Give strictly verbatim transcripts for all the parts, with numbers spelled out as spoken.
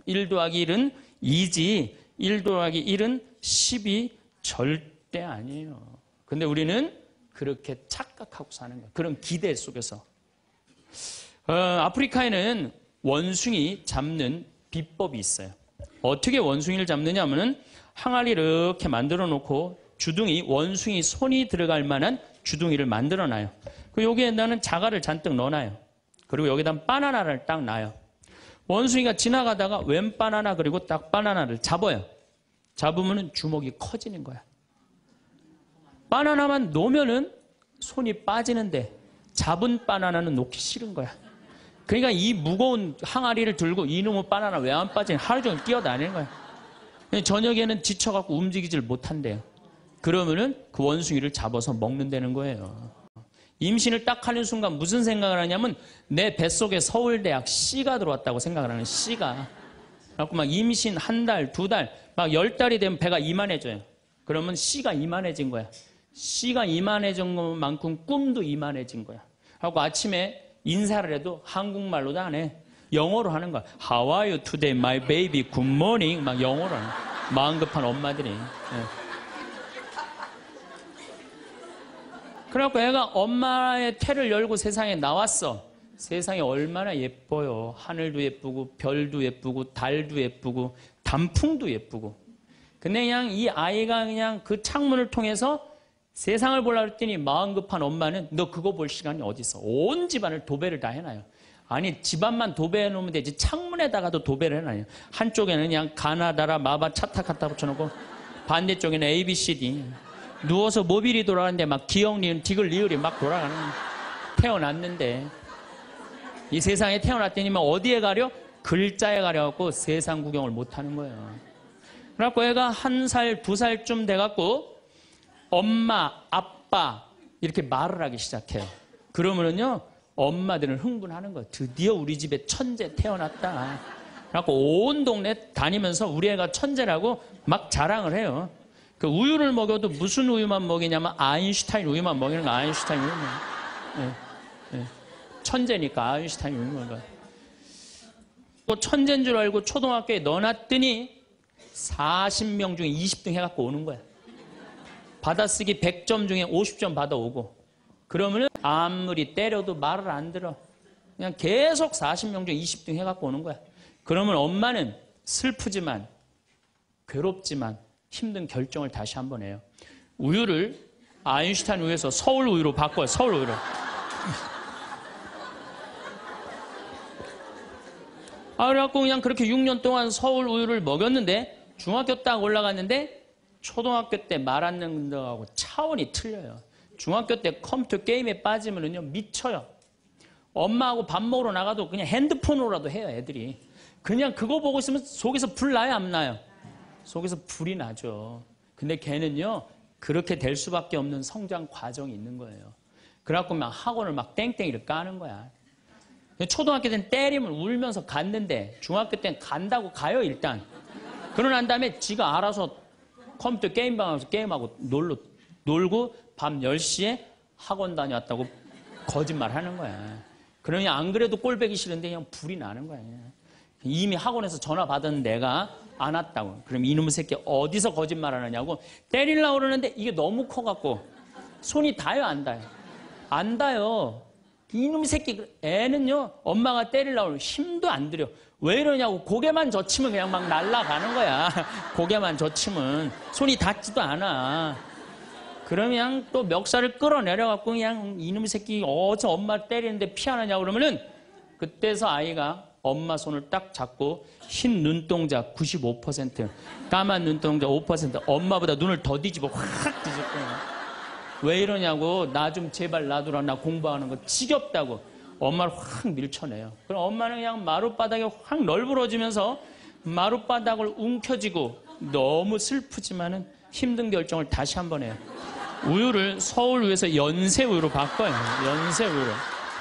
일 더하기 일은 이지 일 더하기 일은 십이 절대 아니에요. 근데 우리는 그렇게 착각하고 사는 거예요. 그런 기대 속에서. 어, 아프리카에는 원숭이 잡는 비법이 있어요. 어떻게 원숭이를 잡느냐 하면은 항아리를 이렇게 만들어 놓고 주둥이, 원숭이 손이 들어갈 만한 주둥이를 만들어 놔요. 그리고 여기에다는 자갈을 잔뜩 넣어 놔요. 그리고 여기다 바나나를 딱 놔요. 원숭이가 지나가다가 웬 바나나 그리고 딱 바나나를 잡아요. 잡으면은 주먹이 커지는 거야. 바나나만 놓으면은 손이 빠지는데 잡은 바나나는 놓기 싫은 거야. 그러니까 이 무거운 항아리를 들고 이놈의 바나나 왜 안 빠지냐 하루 종일 뛰어다니는 거야. 저녁에는 지쳐갖고 움직이질 못한대요. 그러면은 그 원숭이를 잡아서 먹는다는 거예요. 임신을 딱 하는 순간 무슨 생각을 하냐면 내 뱃속에 서울대학 C가 들어왔다고 생각을 하는 C가. 그래갖고 막 임신 한 달, 두 달, 막 열 달이 되면 배가 이만해져요. 그러면 C가 이만해진 거야. C가 이만해진 것만큼 꿈도 이만해진 거야. 하고 아침에 인사를 해도 한국말로도 안 해. 영어로 하는 거야. How are you today, my baby? Good morning. 막 영어로 하는 거야. 마음 급한 엄마들이. 네. 그래갖고 애가 엄마의 태를 열고 세상에 나왔어. 세상이 얼마나 예뻐요. 하늘도 예쁘고 별도 예쁘고 달도 예쁘고 단풍도 예쁘고. 근데 그냥 이 아이가 그냥 그 창문을 통해서 세상을 보려고 했더니 마음 급한 엄마는 너 그거 볼 시간이 어디 있어. 온 집안을 도배를 다 해놔요. 아니 집안만 도배해 놓으면 되지 창문에다가도 도배를 해놔요. 한쪽에는 그냥 가나다라 마바 차타카타 붙여놓고 반대쪽에는 에이 비 씨 디. 누워서 모빌이 돌아가는데 막 기역, 니은, 디귿, 리을이 막 돌아가는 거예요. 태어났는데 이 세상에 태어났더니만 어디에 가려? 글자에 가려갖고 세상 구경을 못하는 거예요. 그래갖고 애가 한 살, 두 살쯤 돼갖고 엄마, 아빠 이렇게 말을 하기 시작해요. 그러면은요 엄마들은 흥분하는 거예요. 드디어 우리 집에 천재 태어났다. 그래갖고 온 동네 다니면서 우리 애가 천재라고 막 자랑을 해요. 그 우유를 먹여도 무슨 우유만 먹이냐면 아인슈타인 우유만 먹이는 거. 아인슈타인 우유만. 네, 네. 천재니까 아인슈타인 우유만 먹어요. 또 천재인 줄 알고 초등학교에 넣어놨더니 사십 명 중에 이십 등 해갖고 오는 거야. 받아쓰기 백 점 중에 오십 점 받아오고. 그러면은 아무리 때려도 말을 안 들어. 그냥 계속 사십 명 중에 이십 등 해갖고 오는 거야. 그러면 엄마는 슬프지만 괴롭지만 힘든 결정을 다시 한번 해요. 우유를 아인슈타인 우유에서 서울 우유로 바꿔요. 서울 우유로. 아, 그래갖고 그냥 그렇게 육 년 동안 서울 우유를 먹였는데 중학교 딱 올라갔는데 초등학교 때 말 안 듣는 거하고 차원이 틀려요. 중학교 때 컴퓨터 게임에 빠지면은요 미쳐요. 엄마하고 밥 먹으러 나가도 그냥 핸드폰으로라도 해요. 애들이. 그냥 그거 보고 있으면 속에서 불 나요? 안 나요? 속에서 불이 나죠. 근데 걔는요 그렇게 될 수밖에 없는 성장 과정이 있는 거예요. 그래갖고 막 학원을 막 땡땡이를 까는 거야. 초등학교 때는 때리면 울면서 갔는데 중학교 때는 간다고 가요 일단. 그러고 난 다음에 지가 알아서 컴퓨터 게임방 가서 게임하고 놀러, 놀고 밤 열 시에 학원 다녀왔다고 거짓말 하는 거야. 그러니 안 그래도 꼴보기 싫은데 그냥 불이 나는 거야. 이미 학원에서 전화 받은 내가 안 왔다고. 그럼 이놈의 새끼 어디서 거짓말 하느냐고 때리려고 그러는데 이게 너무 커갖고 손이 닿아요 안 닿아요? 안 닿아요. 이놈의 새끼 애는요 엄마가 때리려고 그러면 힘도 안 들여. 왜 이러냐고 고개만 젖히면 그냥 막 날아가는 거야. 고개만 젖히면 손이 닿지도 않아. 그러면 또 멱살을 끌어내려갖고 그냥 이놈의 새끼 어저 엄마 때리는데 피하느냐고 그러면은 그때서 아이가 엄마 손을 딱 잡고 흰 눈동자 구십오 퍼센트 까만 눈동자 오 퍼센트 엄마보다 눈을 더 뒤집어 확 뒤집고 왜 이러냐고 나 좀 제발 놔두라 나 공부하는 거 지겹다고 엄마를 확 밀쳐내요. 그럼 엄마는 그냥 마룻바닥에 확 널브러지면서 마룻바닥을 움켜쥐고 너무 슬프지만은 힘든 결정을 다시 한번 해요. 우유를 서울 우유에서 연세 우유로 바꿔요. 연세 우유로.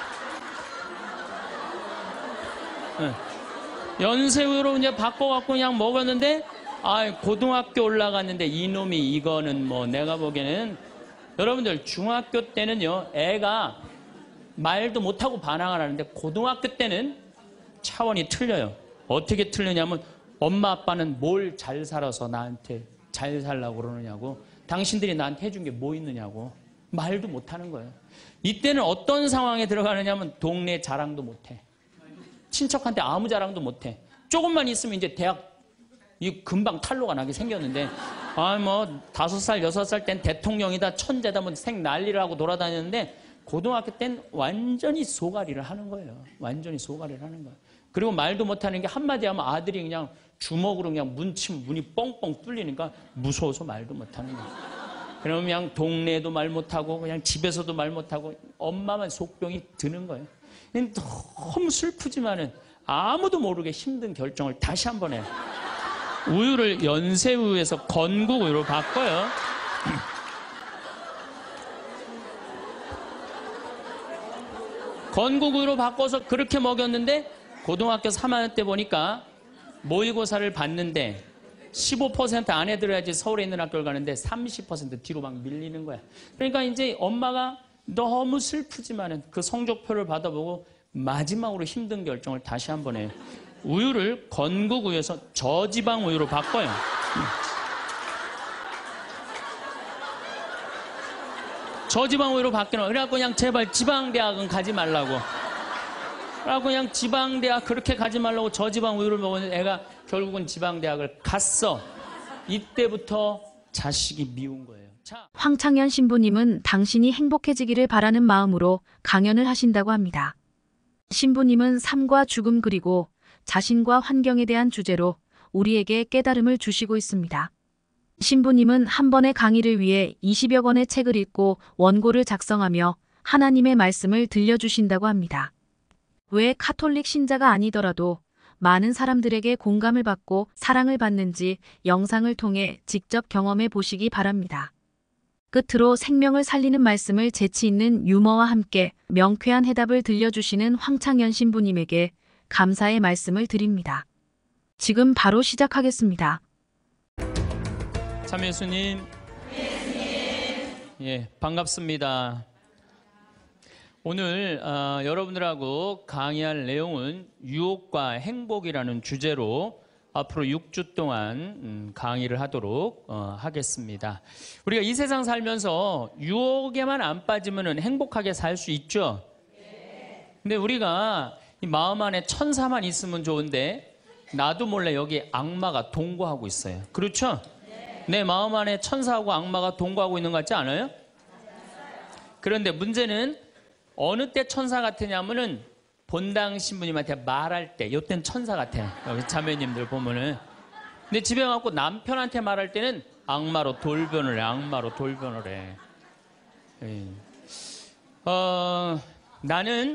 네. 연세 우유로 이제 바꿔갖고 그냥 먹었는데 아 고등학교 올라갔는데 이놈이 이거는 뭐 내가 보기에는 여러분들 중학교 때는요 애가 말도 못하고 반항을 하는데 고등학교 때는 차원이 틀려요. 어떻게 틀리냐면 엄마 아빠는 뭘 잘 살아서 나한테 잘 살라고 그러느냐고, 당신들이 나한테 해준 게 뭐 있느냐고 말도 못하는 거예요. 이때는 어떤 상황에 들어가느냐면 동네 자랑도 못해. 친척한테 아무 자랑도 못해. 조금만 있으면 이제 대학 이 금방 탈로가 나게 생겼는데, 아 뭐 다섯 살 여섯 살 땐 대통령이다 천재다 뭐 생 난리를 하고 돌아다녔는데, 고등학교 땐 완전히 소가리를 하는 거예요. 완전히 소가리를 하는 거예요. 그리고 말도 못하는 게 한마디 하면 아들이 그냥 주먹으로 그냥 문치면 문이 뻥뻥 뚫리니까 무서워서 말도 못하는 거예요. 그러면 그냥 동네에도 말 못하고 그냥 집에서도 말 못하고 엄마만 속병이 드는 거예요. 너무 슬프지만은 아무도 모르게 힘든 결정을 다시 한 번 해요. 우유를 연세우유에서 건국우유로 바꿔요. 건국우유로 바꿔서 그렇게 먹였는데, 고등학교 삼 학년 때 보니까 모의고사를 봤는데 십오 퍼센트 안에 들어야지 서울에 있는 학교를 가는데 삼십 퍼센트 뒤로 막 밀리는 거야. 그러니까 이제 엄마가 너무 슬프지만은 그 성적표를 받아보고 마지막으로 힘든 결정을 다시 한 번 해요. 우유를 건국우유에서 저지방 우유로 바꿔요. 저지방 우유로 바뀌는 거예요. 그래갖고 그냥 제발 지방대학은 가지 말라고. 그래갖고 그냥 지방대학 그렇게 가지 말라고 저지방 우유를 먹었는데 애가 결국은 지방대학을 갔어. 이때부터 자식이 미운 거예요. 자. 황창현 신부님은 당신이 행복해지기를 바라는 마음으로 강연을 하신다고 합니다. 신부님은 삶과 죽음 그리고 자신과 환경에 대한 주제로 우리에게 깨달음을 주시고 있습니다. 신부님은 한 번의 강의를 위해 이십여 권의 책을 읽고 원고를 작성하며 하나님의 말씀을 들려주신다고 합니다. 왜 카톨릭 신자가 아니더라도 많은 사람들에게 공감을 받고 사랑을 받는지 영상을 통해 직접 경험해 보시기 바랍니다. 끝으로 생명을 살리는 말씀을 재치 있는 유머와 함께 명쾌한 해답을 들려주시는 황창현 신부님에게 감사의 말씀을 드립니다. 지금 바로 시작하겠습니다. 참 예수님, 예, 반갑습니다. 오늘 어, 여러분들하고 강의할 내용은 유혹과 행복이라는 주제로 앞으로 육 주 동안 음, 강의를 하도록 어, 하겠습니다. 우리가 이 세상 살면서 유혹에만 안 빠지면 행복하게 살 수 있죠? 근데 우리가 이 마음 안에 천사만 있으면 좋은데 나도 몰래 여기 악마가 동거하고 있어요. 그렇죠? 내 마음 안에 천사하고 악마가 동거하고 있는 것 같지 않아요? 그런데 문제는 어느 때 천사 같으냐면은 본당 신부님한테 말할 때, 이때는 천사 같아요. 여기 자매님들 보면은. 근데 집에 가고 남편한테 말할 때는 악마로 돌변을 해. 악마로 돌변을 해. 예. 어, 나는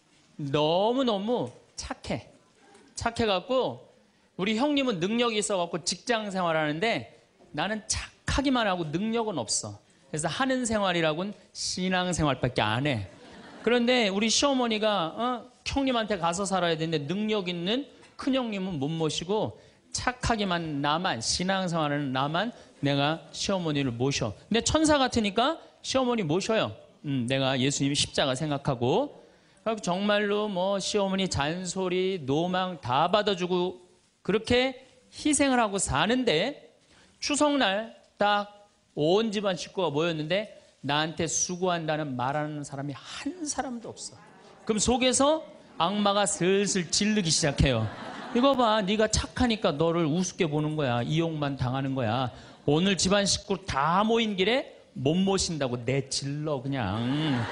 너무너무 착해. 착해갖고 우리 형님은 능력이 있어갖고 직장 생활하는데 나는 착하기만 하고 능력은 없어. 그래서 하는 생활이라고는 신앙 생활밖에 안 해. 그런데 우리 시어머니가 어, 형님한테 가서 살아야 되는데 능력 있는 큰형님은 못 모시고 착하기만 나만, 신앙생활하는 나만 내가 시어머니를 모셔. 근데 천사 같으니까 시어머니 모셔요. 음, 내가 예수님 십자가 생각하고 정말로 뭐 시어머니 잔소리, 노망 다 받아주고 그렇게 희생을 하고 사는데 추석날 딱 온 집안 식구가 모였는데 나한테 수고한다는 말하는 사람이 한 사람도 없어. 그럼 속에서 악마가 슬슬 질르기 시작해요. 이거 봐, 네가 착하니까 너를 우습게 보는 거야. 이용만 당하는 거야. 오늘 집안 식구 다 모인 길에 못 모신다고 내질러 그냥.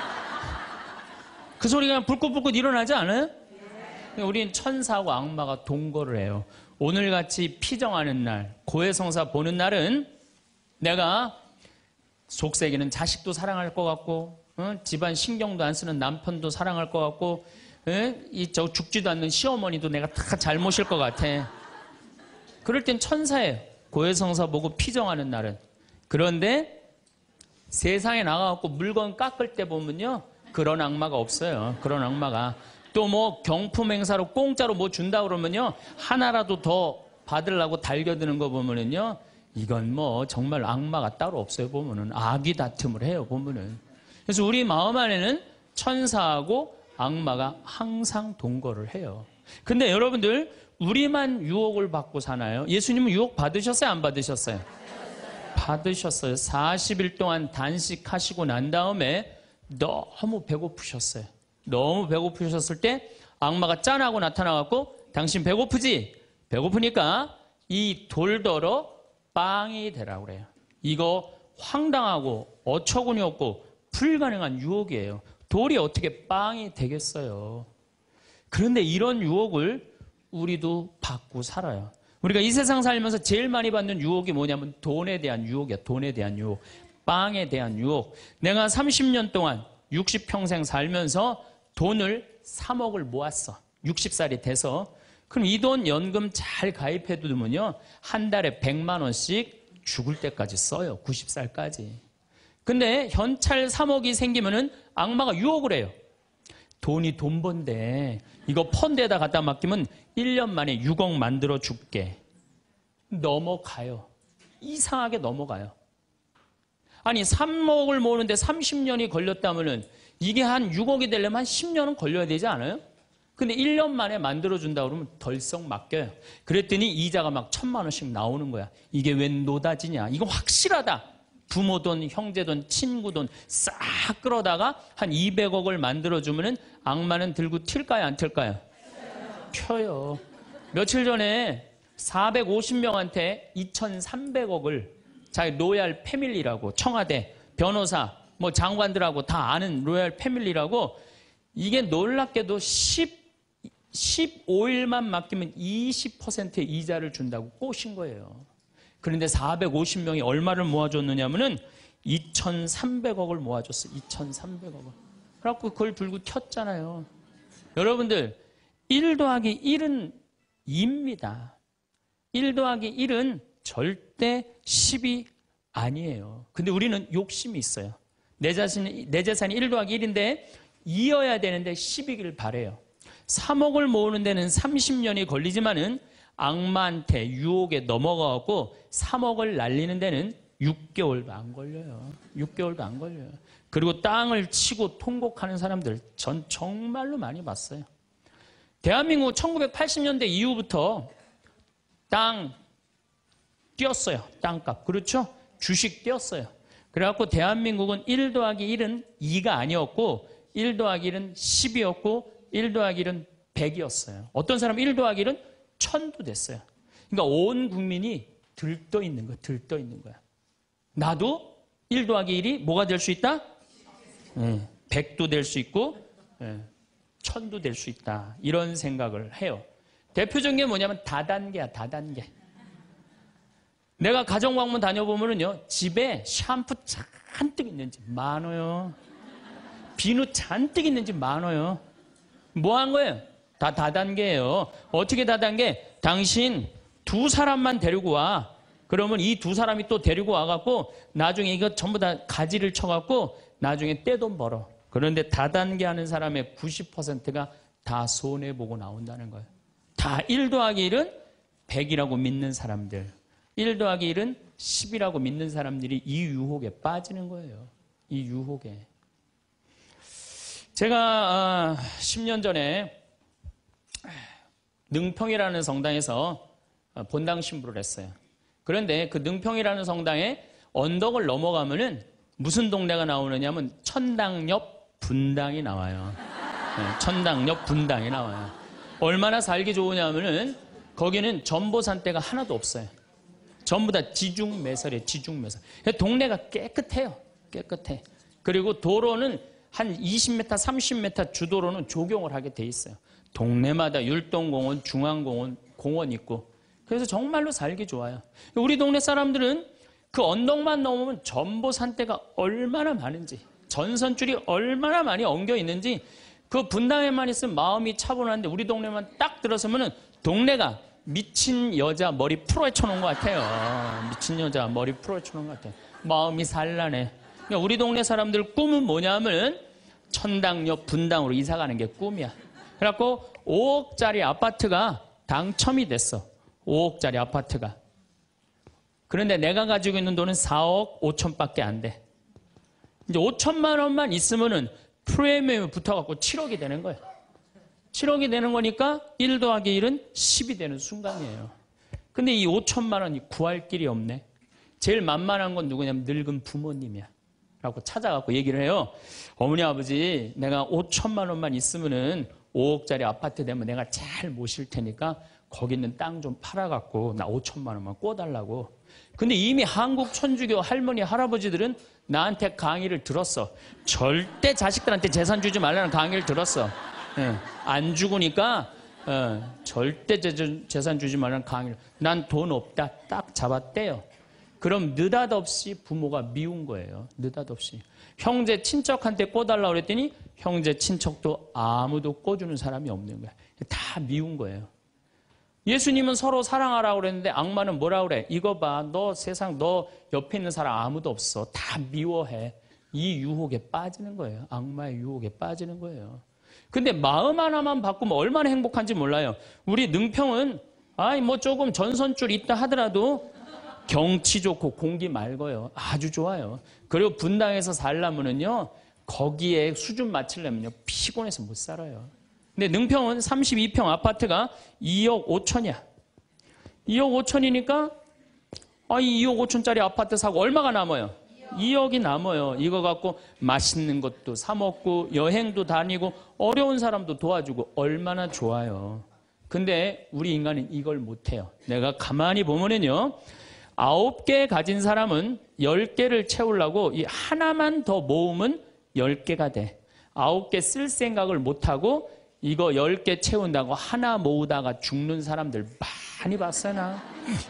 그 소리가 그냥 불꽃불꽃 일어나지 않아요? 우린 천사하고 악마가 동거를 해요. 오늘같이 피정하는 날, 고해성사 보는 날은 내가 속세기는 자식도 사랑할 것 같고 어? 집안 신경도 안 쓰는 남편도 사랑할 것 같고 이 저 죽지도 않는 시어머니도 내가 다 잘 모실 것 같아. 그럴 땐 천사예요. 고해성사 보고 피정하는 날은. 그런데 세상에 나가갖고 물건 깎을 때 보면요 그런 악마가 없어요. 그런 악마가. 또 뭐 경품 행사로 공짜로 뭐 준다 그러면요 하나라도 더 받으려고 달겨드는 거 보면은요 이건 뭐 정말 악마가 따로 없어요. 보면은 악이 다툼을 해요. 보면은. 그래서 우리 마음 안에는 천사하고 악마가 항상 동거를 해요. 근데 여러분들 우리만 유혹을 받고 사나요? 예수님은 유혹 받으셨어요? 안 받으셨어요? 받으셨어요. 사십 일 동안 단식하시고 난 다음에 너무 배고프셨어요. 너무 배고프셨을 때 악마가 짠하고 나타나갖고 당신 배고프지? 배고프니까 이 돌더러 빵이 되라고 그래요. 이거 황당하고 어처구니 없고 불가능한 유혹이에요. 돌이 어떻게 빵이 되겠어요? 그런데 이런 유혹을 우리도 받고 살아요. 우리가 이 세상 살면서 제일 많이 받는 유혹이 뭐냐면 돈에 대한 유혹이야. 돈에 대한 유혹, 빵에 대한 유혹. 내가 삼십 년 동안 육십 평생 살면서 돈을 삼억을 모았어. 육십 살이 돼서. 그럼 이 돈 연금 잘 가입해 두면요, 한 달에 백만 원씩 죽을 때까지 써요. 구십 살까지. 근데 현찰 삼억이 생기면은 악마가 유혹을 해요. 돈이 돈 번데 이거 펀드에다 갖다 맡기면 일 년 만에 육억 만들어 줄게. 넘어가요. 이상하게 넘어가요. 아니 삼억을 모으는데 삼십 년이 걸렸다면은 이게 한 육억이 되려면 한 십 년은 걸려야 되지 않아요? 근데 일 년 만에 만들어준다 그러면 덜썩 맡겨요. 그랬더니 이자가 막 천만 원씩 나오는 거야. 이게 웬 노다지냐. 이거 확실하다. 부모 돈, 형제 돈, 친구 돈 싹 끌어다가 한 이백억을 만들어주면은 악마는 들고 튈까요? 안 튈까요? 펴요. 며칠 전에 사백오십 명한테 이천삼백억을 자기 로얄 패밀리라고, 청와대, 변호사, 뭐 장관들하고 다 아는 로얄 패밀리라고, 이게 놀랍게도 십, 십오 일만 맡기면 이십 퍼센트의 이자를 준다고 꼬신 거예요. 그런데 사백오십 명이 얼마를 모아줬느냐면은 이천삼백억을 모아줬어요. 이천삼백억을. 그래갖고 그걸 들고 켰잖아요. 여러분들, 일 더하기 일은 이입니다. 일 더하기 일은 절대 십이 아니에요. 근데 우리는 욕심이 있어요. 내 자신이, 내 재산이 일 더하기 일인데 이어야 되는데 십이길 바래요. 삼억을 모으는 데는 삼십 년이 걸리지만은 악마한테 유혹에 넘어가고 삼억을 날리는 데는 육 개월도 안 걸려요. 육 개월도 안 걸려요. 그리고 땅을 치고 통곡하는 사람들 전 정말로 많이 봤어요. 대한민국 천구백팔십 년대 이후부터 땅 뛰었어요. 땅값. 그렇죠? 주식 뛰었어요. 그래갖고 대한민국은 일 더하기 일은 이가 아니었고 일 더하기 일은 십이었고 일 더하기 일은 백이었어요. 어떤 사람은 일 더하기 일은 천도 됐어요. 그러니까 온 국민이 들떠 있는 거야. 들떠 있는 거야. 나도 일 더하기 일이 뭐가 될 수 있다? 네, 백도 될 수 있고 네, 천도 될 수 있다. 이런 생각을 해요. 대표적인 게 뭐냐면 다단계야. 다단계. 내가 가정방문 다녀보면은요, 집에 샴푸 잔뜩 있는 집 많아요. 비누 잔뜩 있는 집 많아요. 뭐 한 거예요? 다 다단계예요. 어떻게 다단계? 당신 두 사람만 데리고 와. 그러면 이 두 사람이 또 데리고 와갖고 나중에 이거 전부 다 가지를 쳐갖고 나중에 떼돈 벌어. 그런데 다단계 하는 사람의 구십 퍼센트가 다 손해보고 나온다는 거예요. 다 일 더하기 일은 백이라고 믿는 사람들, 일 더하기 일은 십이라고 믿는 사람들이 이 유혹에 빠지는 거예요. 이 유혹에. 제가 십 년 전에 능평이라는 성당에서 본당 신부를 했어요. 그런데 그 능평이라는 성당에 언덕을 넘어가면은 무슨 동네가 나오느냐면 천당 옆 분당이 나와요. 네, 천당 옆 분당이 나와요. 얼마나 살기 좋으냐면은 거기는 전보산대가 하나도 없어요. 전부 다 지중매설이에요. 지중매설. 동네가 깨끗해요. 깨끗해. 그리고 도로는 한 이십 미터, 삼십 미터 주도로는 조경을 하게 돼 있어요. 동네마다 율동공원, 중앙공원, 공원 있고. 그래서 정말로 살기 좋아요. 우리 동네 사람들은 그 언덕만 넘으면 전보산대가 얼마나 많은지, 전선줄이 얼마나 많이 엉겨 있는지, 그 분당에만 있으면 마음이 차분한데 우리 동네만 딱 들어서면은 동네가 미친 여자 머리 풀어헤쳐 놓은 것 같아요. 미친 여자 머리 풀어헤쳐 놓은 것 같아요. 마음이 산란해. 그러니까 우리 동네 사람들 꿈은 뭐냐면 천당 옆 분당으로 이사 가는 게 꿈이야. 그래갖고 오억짜리 아파트가 당첨이 됐어. 오억짜리 아파트가. 그런데 내가 가지고 있는 돈은 사억 오천밖에 안 돼. 이제 오천만 원만 있으면은 프리미엄이 붙어갖고 칠억이 되는 거예요. 칠억이 되는 거니까 일 더하기 일은 십이 되는 순간이에요. 근데 이 오천만 원이 구할 길이 없네. 제일 만만한 건 누구냐면 늙은 부모님이야. 라고 찾아갖고 얘기를 해요. 어머니, 아버지, 내가 오천만 원만 있으면은 오억짜리 아파트 되면 내가 잘 모실 테니까 거기 있는 땅 좀 팔아갖고 나 오천만 원만 꿔달라고. 근데 이미 한국 천주교 할머니, 할아버지들은 나한테 강의를 들었어. 절대 자식들한테 재산 주지 말라는 강의를 들었어. 예, 안 죽으니까 어, 절대 재, 재산 주지 말라는 강의를. 난 돈 없다. 딱 잡았대요. 그럼 느닷없이 부모가 미운 거예요. 느닷없이. 형제 친척한테 꿔달라고 그랬더니 형제 친척도 아무도 꿔주는 사람이 없는 거야. 다 미운 거예요. 예수님은 서로 사랑하라고 그랬는데 악마는 뭐라고 그래? 이거 봐. 너 세상 너 옆에 있는 사람 아무도 없어. 다 미워해. 이 유혹에 빠지는 거예요. 악마의 유혹에 빠지는 거예요. 근데 마음 하나만 바꾸면 얼마나 행복한지 몰라요. 우리 능평은 아이 뭐 조금 전선줄 있다 하더라도 경치 좋고 공기 맑아요. 아주 좋아요. 그리고 분당에서 살려면은요, 거기에 수준 맞추려면요, 피곤해서 못 살아요. 근데 능평은 삼십이 평 아파트가 이억 오천이야. 이억 오천이니까, 아, 이 이억 오천짜리 아파트 사고 얼마가 남아요? 이억이 남아요. 이거 갖고 맛있는 것도 사 먹고, 여행도 다니고, 어려운 사람도 도와주고, 얼마나 좋아요. 근데 우리 인간은 이걸 못해요. 내가 가만히 보면은요, 아홉 개 가진 사람은 열 개를 채우려고 이 하나만 더 모으면 열 개가 돼. 아홉 개 쓸 생각을 못하고 이거 열 개 채운다고 하나 모으다가 죽는 사람들 많이 봤어요, 나.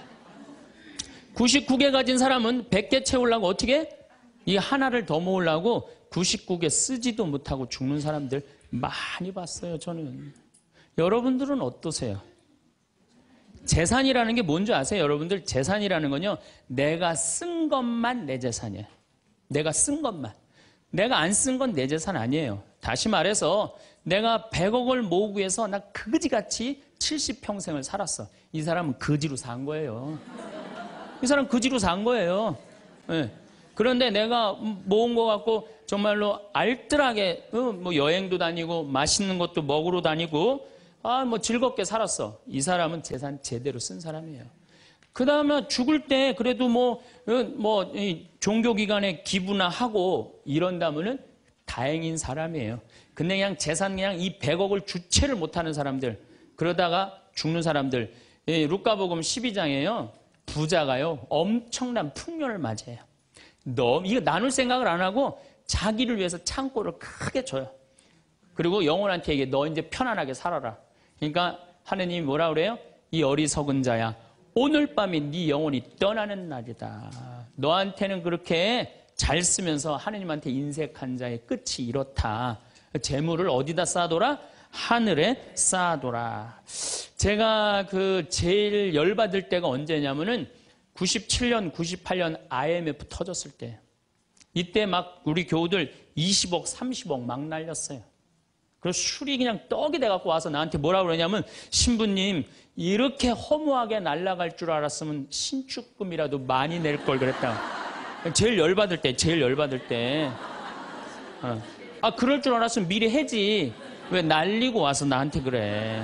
구십구 개 가진 사람은 백 개 채우려고 어떻게? 이 하나를 더 모으려고 구십구 개 쓰지도 못하고 죽는 사람들 많이 봤어요, 저는. 여러분들은 어떠세요? 재산이라는 게 뭔지 아세요? 여러분들, 재산이라는 건요, 내가 쓴 것만 내 재산이에요. 내가 쓴 것만. 내가 안 쓴 건 내 재산 아니에요. 다시 말해서 내가 백억을 모으기 위해서 나 그지같이 칠십 평생을 살았어. 이 사람은 거지로 산 거예요. 이 사람 거지로 산 거예요. 네. 그런데 내가 모은 거 갖고 정말로 알뜰하게 어, 뭐 여행도 다니고 맛있는 것도 먹으러 다니고 아, 뭐 즐겁게 살았어. 이 사람은 재산 제대로 쓴 사람이에요. 그 다음에 죽을 때 그래도 뭐, 뭐, 종교기관에 기부나 하고 이런다면은 다행인 사람이에요. 근데 그냥 재산 그냥 이 백억을 주체를 못하는 사람들, 그러다가 죽는 사람들, 루카복음 십이 장에요. 부자가요, 엄청난 풍년을 맞이해요. 너무, 이거 나눌 생각을 안 하고 자기를 위해서 창고를 크게 줘요. 그리고 영혼한테 얘기해, 너 이제 편안하게 살아라. 그러니까 하느님이 뭐라 그래요? 이 어리석은 자야, 오늘 밤이 네 영혼이 떠나는 날이다. 너한테는 그렇게 잘 쓰면서 하느님한테 인색한 자의 끝이 이렇다. 재물을 어디다 쌓아둬라? 하늘에 쌓아둬라. 제가 그 제일 열받을 때가 언제냐면은 구십칠 년, 구십팔 년 아이엠에프 터졌을 때. 이때 막 우리 교우들 이십억, 삼십억 막 날렸어요. 그래서 술이 그냥 떡이 돼갖고 와서 나한테 뭐라 그러냐면, 신부님, 이렇게 허무하게 날아갈 줄 알았으면 신축금이라도 많이 낼 걸 그랬다. 제일 열받을 때, 제일 열받을 때. 어. 아, 그럴 줄 알았으면 미리 해지. 왜 날리고 와서 나한테 그래.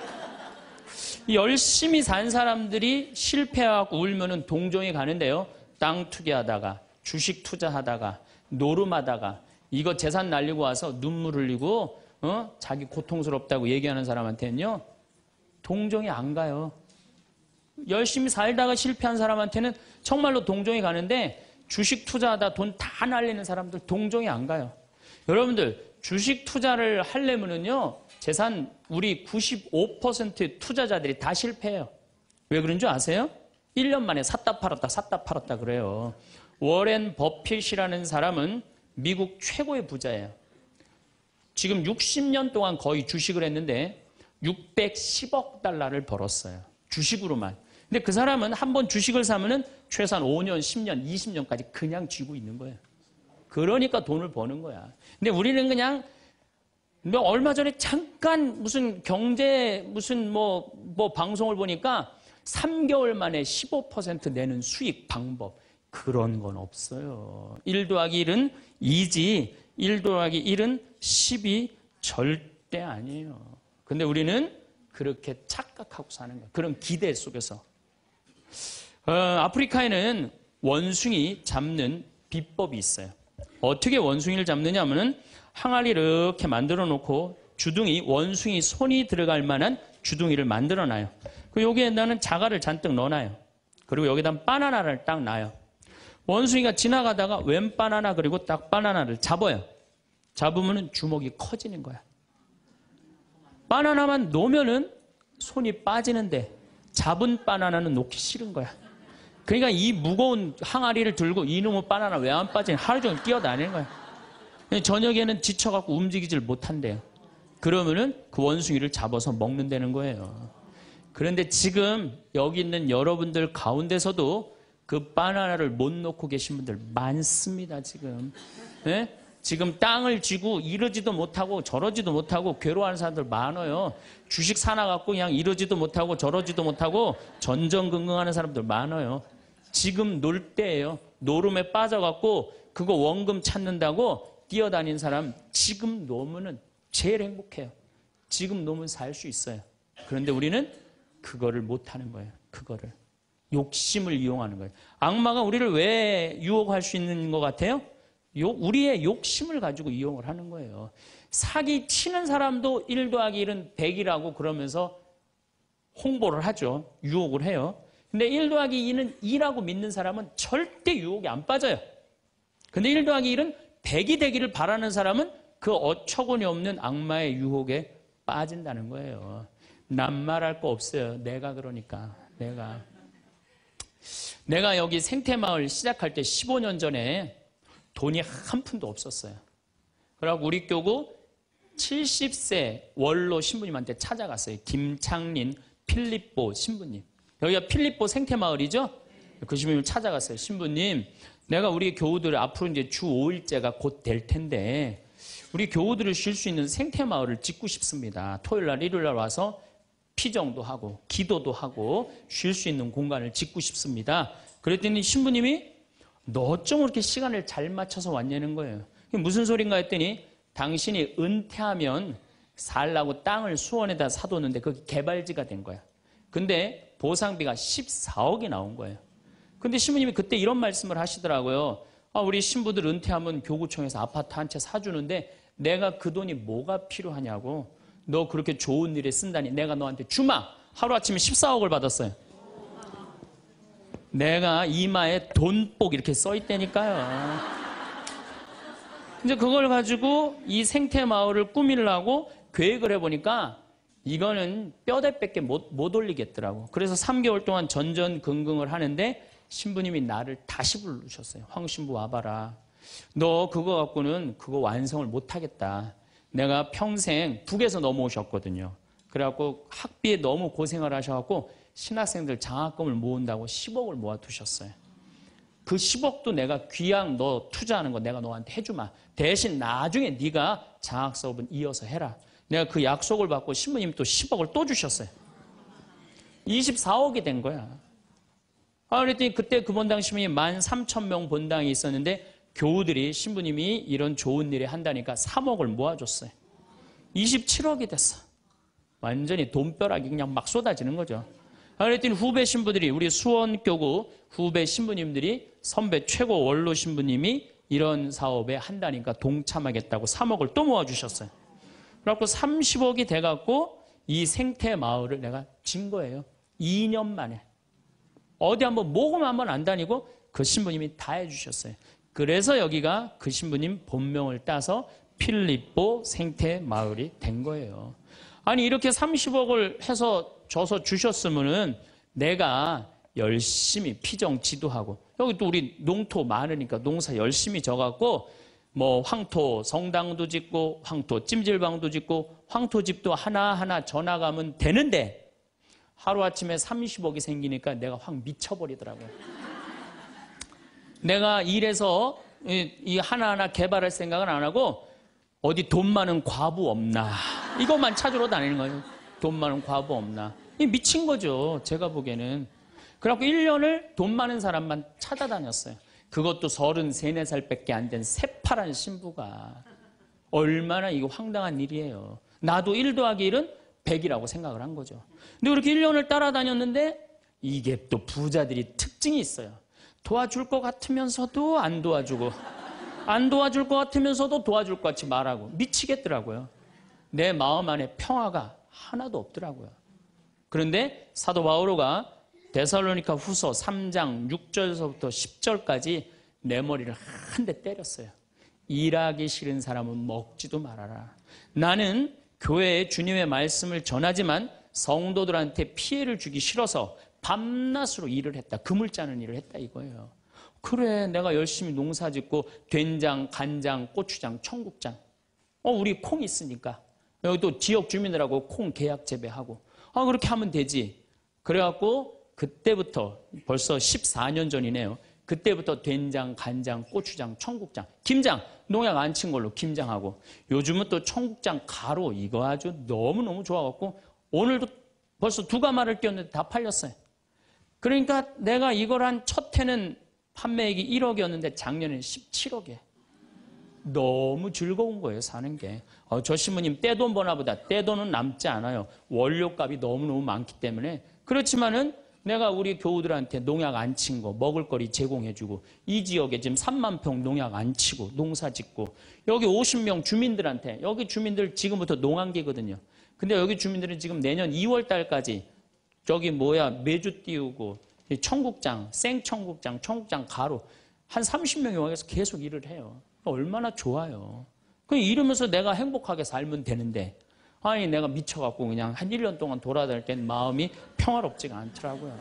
열심히 산 사람들이 실패하고 울면은 동정이 가는데요. 땅 투기하다가, 주식 투자하다가, 노름하다가, 이거 재산 날리고 와서 눈물 흘리고, 어? 자기 고통스럽다고 얘기하는 사람한테는요, 동정이 안 가요. 열심히 살다가 실패한 사람한테는 정말로 동정이 가는데, 주식 투자하다 돈 다 날리는 사람들 동정이 안 가요. 여러분들, 주식 투자를 하려면은요, 재산 우리 구십오 퍼센트 투자자들이 다 실패해요. 왜 그런 줄 아세요? 일 년 만에 샀다 팔았다 샀다 팔았다 그래요. 워렌 버핏이라는 사람은 미국 최고의 부자예요. 지금 육십 년 동안 거의 주식을 했는데 육백십억 달러를 벌었어요. 주식으로만. 근데 그 사람은 한번 주식을 사면은 최소한 오 년, 십 년, 이십 년까지 그냥 쥐고 있는 거예요. 그러니까 돈을 버는 거야. 근데 우리는 그냥 뭐 얼마 전에 잠깐 무슨 경제 무슨 뭐, 뭐 방송을 보니까 삼 개월 만에 십오 퍼센트 내는 수익 방법. 그런 건 없어요. 일 더하기 일은 이지 일 더하기 일은 십이 절대 아니에요. 근데 우리는 그렇게 착각하고 사는 거예요. 그런 기대 속에서. 어, 아프리카에는 원숭이 잡는 비법이 있어요. 어떻게 원숭이를 잡느냐 하면은 항아리 이렇게 만들어 놓고 주둥이, 원숭이 손이 들어갈 만한 주둥이를 만들어 놔요. 그리고 여기에다는 자갈을 잔뜩 넣어놔요. 그리고 여기다 바나나를 딱 놔요. 원숭이가 지나가다가 웬 바나나 그리고 딱 바나나를 잡아요. 잡으면 주먹이 커지는 거야. 바나나만 놓으면은 손이 빠지는데 잡은 바나나는 놓기 싫은 거야. 그러니까 이 무거운 항아리를 들고 이놈의 바나나 왜 안 빠지냐 하루 종일 뛰어다니는 거야. 저녁에는 지쳐갖고 움직이질 못한대요. 그러면은 그 원숭이를 잡아서 먹는다는 거예요. 그런데 지금 여기 있는 여러분들 가운데서도 그 바나나를 못 놓고 계신 분들 많습니다, 지금. 네? 지금 땅을 쥐고 이러지도 못하고 저러지도 못하고 괴로워하는 사람들 많아요. 주식 사놔갖고 그냥 이러지도 못하고 저러지도 못하고 전전긍긍하는 사람들 많아요. 지금 놀 때예요. 노름에 빠져갖고 그거 원금 찾는다고 뛰어다니는 사람 지금 놓으면 제일 행복해요. 지금 놓으면 살 수 있어요. 그런데 우리는 그거를 못하는 거예요. 그거를. 욕심을 이용하는 거예요. 악마가 우리를 왜 유혹할 수 있는 것 같아요? 요, 우리의 욕심을 가지고 이용을 하는 거예요. 사기 치는 사람도 일 더하기 일은 백이라고 그러면서 홍보를 하죠. 유혹을 해요. 근데 일 더하기 이는 이라고 믿는 사람은 절대 유혹에 안 빠져요. 근데 일 더하기 일은 백이 되기를 바라는 사람은 그 어처구니 없는 악마의 유혹에 빠진다는 거예요. 난 말할 거 없어요. 내가 그러니까. 내가. 내가 여기 생태마을 시작할 때 십오 년 전에 돈이 한 푼도 없었어요. 그래갖고 우리 교구 칠십 세 원로 신부님한테 찾아갔어요. 김창린 필립보 신부님. 여기가 필립보 생태마을이죠? 그 신부님을 찾아갔어요. 신부님, 내가 우리 교우들 앞으로 이제 주 오 일째가 곧 될 텐데 우리 교우들을 쉴 수 있는 생태마을을 짓고 싶습니다. 토요일 날, 일요일 날 와서 피정도 하고 기도도 하고 쉴 수 있는 공간을 짓고 싶습니다. 그랬더니 신부님이 너 어쩜 그렇게 시간을 잘 맞춰서 왔냐는 거예요. 무슨 소린가 했더니 당신이 은퇴하면 살라고 땅을 수원에다 사뒀는데 그게 개발지가 된 거야. 근데 보상비가 십사억이 나온 거예요. 근데 신부님이 그때 이런 말씀을 하시더라고요. 아, 우리 신부들 은퇴하면 교구청에서 아파트 한 채 사주는데 내가 그 돈이 뭐가 필요하냐고. 너 그렇게 좋은 일에 쓴다니 내가 너한테 주마. 하루아침에 십사억을 받았어요. 내가 이마에 돈복 이렇게 써있다니까요. 이제 그걸 가지고 이 생태마을을 꾸미려고 계획을 해보니까 이거는 뼈대밖에 못, 못 올리겠더라고. 그래서 삼 개월 동안 전전긍긍을 하는데 신부님이 나를 다시 부르셨어요. 황 신부 와봐라. 너 그거 갖고는 그거 완성을 못하겠다. 내가 평생 북에서 넘어오셨거든요. 그래갖고 학비에 너무 고생을 하셔갖고 신학생들 장학금을 모은다고 십억을 모아두셨어요. 그 십억도 내가 귀양 너 투자하는 거 내가 너한테 해주마. 대신 나중에 네가 장학사업은 이어서 해라. 내가 그 약속을 받고 신부님이 또 십억을 또 주셨어요. 이십사억이 된 거야. 아, 그랬더니 그때 그 본당 신부님이 만 삼천 명 본당이 있었는데 교우들이 신부님이 이런 좋은 일을 한다니까 삼억을 모아줬어요. 이십칠억이 됐어. 완전히 돈벼락이 그냥 막 쏟아지는 거죠. 아, 그랬더니 후배 신부들이 우리 수원교구 후배 신부님들이 선배 최고 원로 신부님이 이런 사업에 한다니까 동참하겠다고 삼억을 또 모아주셨어요. 그래갖고 삼십억이 돼갖고 이 생태마을을 내가 진 거예요. 이 년 만에. 어디 한번 모금 한번 안 다니고 그 신부님이 다 해주셨어요. 그래서 여기가 그 신부님 본명을 따서 필립보 생태마을이 된 거예요. 아니 이렇게 삼십억을 해서 줘서 주셨으면은 내가 열심히 피정 지도하고 여기 또 우리 농토 많으니까 농사 열심히 져갖고 뭐 황토 성당도 짓고 황토 찜질방도 짓고 황토집도 하나하나 져나가면 되는데 하루아침에 삼십억이 생기니까 내가 확 미쳐버리더라고요. 내가 일해서 이 하나하나 개발할 생각은 안 하고 어디 돈 많은 과부 없나 이것만 찾으러 다니는 거예요. 돈 많은 과부 없나. 이 미친 거죠. 제가 보기에는. 그래갖고 일 년을 돈 많은 사람만 찾아다녔어요. 그것도 서른세, 네 살밖에 안 된 새파란 신부가. 얼마나 이거 황당한 일이에요. 나도 일 더하기 일은 백이라고 생각을 한 거죠. 근데 그렇게 일 년을 따라다녔는데 이게 또 부자들이 특징이 있어요. 도와줄 것 같으면서도 안 도와주고 안 도와줄 것 같으면서도 도와줄 것 같이 말하고 미치겠더라고요. 내 마음 안에 평화가 하나도 없더라고요. 그런데 사도 바오로가 데살로니가 후서 삼 장 육 절서부터 십 절까지 내 머리를 한 대 때렸어요. 일하기 싫은 사람은 먹지도 말아라. 나는 교회에 주님의 말씀을 전하지만 성도들한테 피해를 주기 싫어서 밤낮으로 일을 했다. 금을 짜는 일을 했다 이거예요. 그래, 내가 열심히 농사 짓고 된장, 간장, 고추장, 청국장. 어, 우리 콩 있으니까. 여기 또 지역 주민들하고 콩 계약 재배하고. 아, 그렇게 하면 되지. 그래갖고 그때부터 벌써 십사 년 전이네요. 그때부터 된장, 간장, 고추장, 청국장, 김장, 농약 안 친 걸로 김장하고 요즘은 또 청국장 가루 이거 아주 너무너무 좋아갖고 오늘도 벌써 두 가마를 띄웠는데 다 팔렸어요. 그러니까 내가 이걸 한 첫 해는 판매액이 일억이었는데 작년에는 십칠억에 너무 즐거운 거예요, 사는 게. 어, 저 신부님 떼돈 버나 보다. 떼돈은 남지 않아요. 원료값이 너무너무 많기 때문에. 그렇지만은 내가 우리 교우들한테 농약 안 친 거, 먹을거리 제공해주고, 이 지역에 지금 삼만 평 농약 안 치고, 농사 짓고, 여기 오십 명 주민들한테, 여기 주민들 지금부터 농한기거든요. 근데 여기 주민들은 지금 내년 이월 달까지 저기 뭐야, 메주 띄우고, 청국장, 생청국장, 청국장 가루, 한 삼십 명이 와서 계속 일을 해요. 얼마나 좋아요. 그 이러면서 내가 행복하게 살면 되는데, 아니 내가 미쳐갖고 그냥 한 일 년 동안 돌아다닐 땐 마음이 평화롭지가 않더라고요.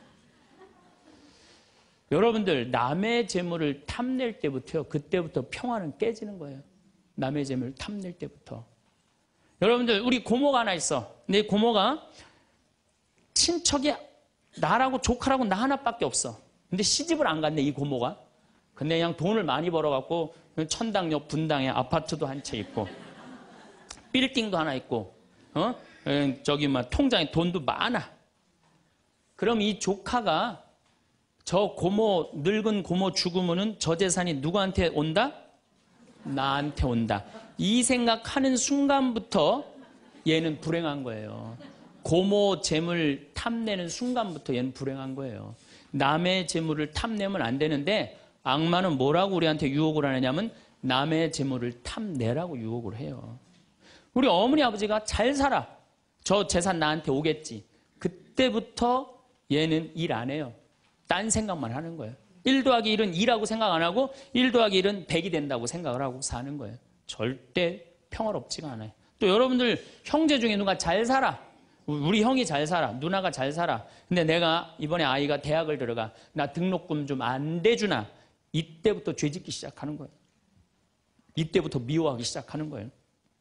여러분들 남의 재물을 탐낼 때부터요. 그때부터 평화는 깨지는 거예요. 남의 재물을 탐낼 때부터. 여러분들 우리 고모가 하나 있어. 내 고모가 친척이 나라고 조카라고 나 하나밖에 없어. 근데 시집을 안 갔네 이 고모가. 근데 그냥 돈을 많이 벌어갖고 천당역 분당에 아파트도 한 채 있고 빌딩도 하나 있고, 어? 저기 막 통장에 돈도 많아. 그럼 이 조카가 저 고모, 늙은 고모 죽으면은 저 재산이 누구한테 온다? 나한테 온다. 이 생각하는 순간부터 얘는 불행한 거예요. 고모 재물 탐내는 순간부터 얘는 불행한 거예요. 남의 재물을 탐내면 안 되는데 악마는 뭐라고 우리한테 유혹을 하느냐면 남의 재물을 탐내라고 유혹을 해요. 우리 어머니 아버지가 잘 살아. 저 재산 나한테 오겠지. 그때부터 얘는 일 안 해요. 딴 생각만 하는 거예요. 일 더하기 일은 이라고 생각 안 하고 일 더하기 일은 백이 된다고 생각을 하고 사는 거예요. 절대 평화롭지가 않아요. 또 여러분들 형제 중에 누가 잘 살아. 우리 형이 잘 살아. 누나가 잘 살아. 근데 내가 이번에 아이가 대학을 들어가. 나 등록금 좀 안 대주나. 이때부터 죄짓기 시작하는 거예요. 이때부터 미워하기 시작하는 거예요.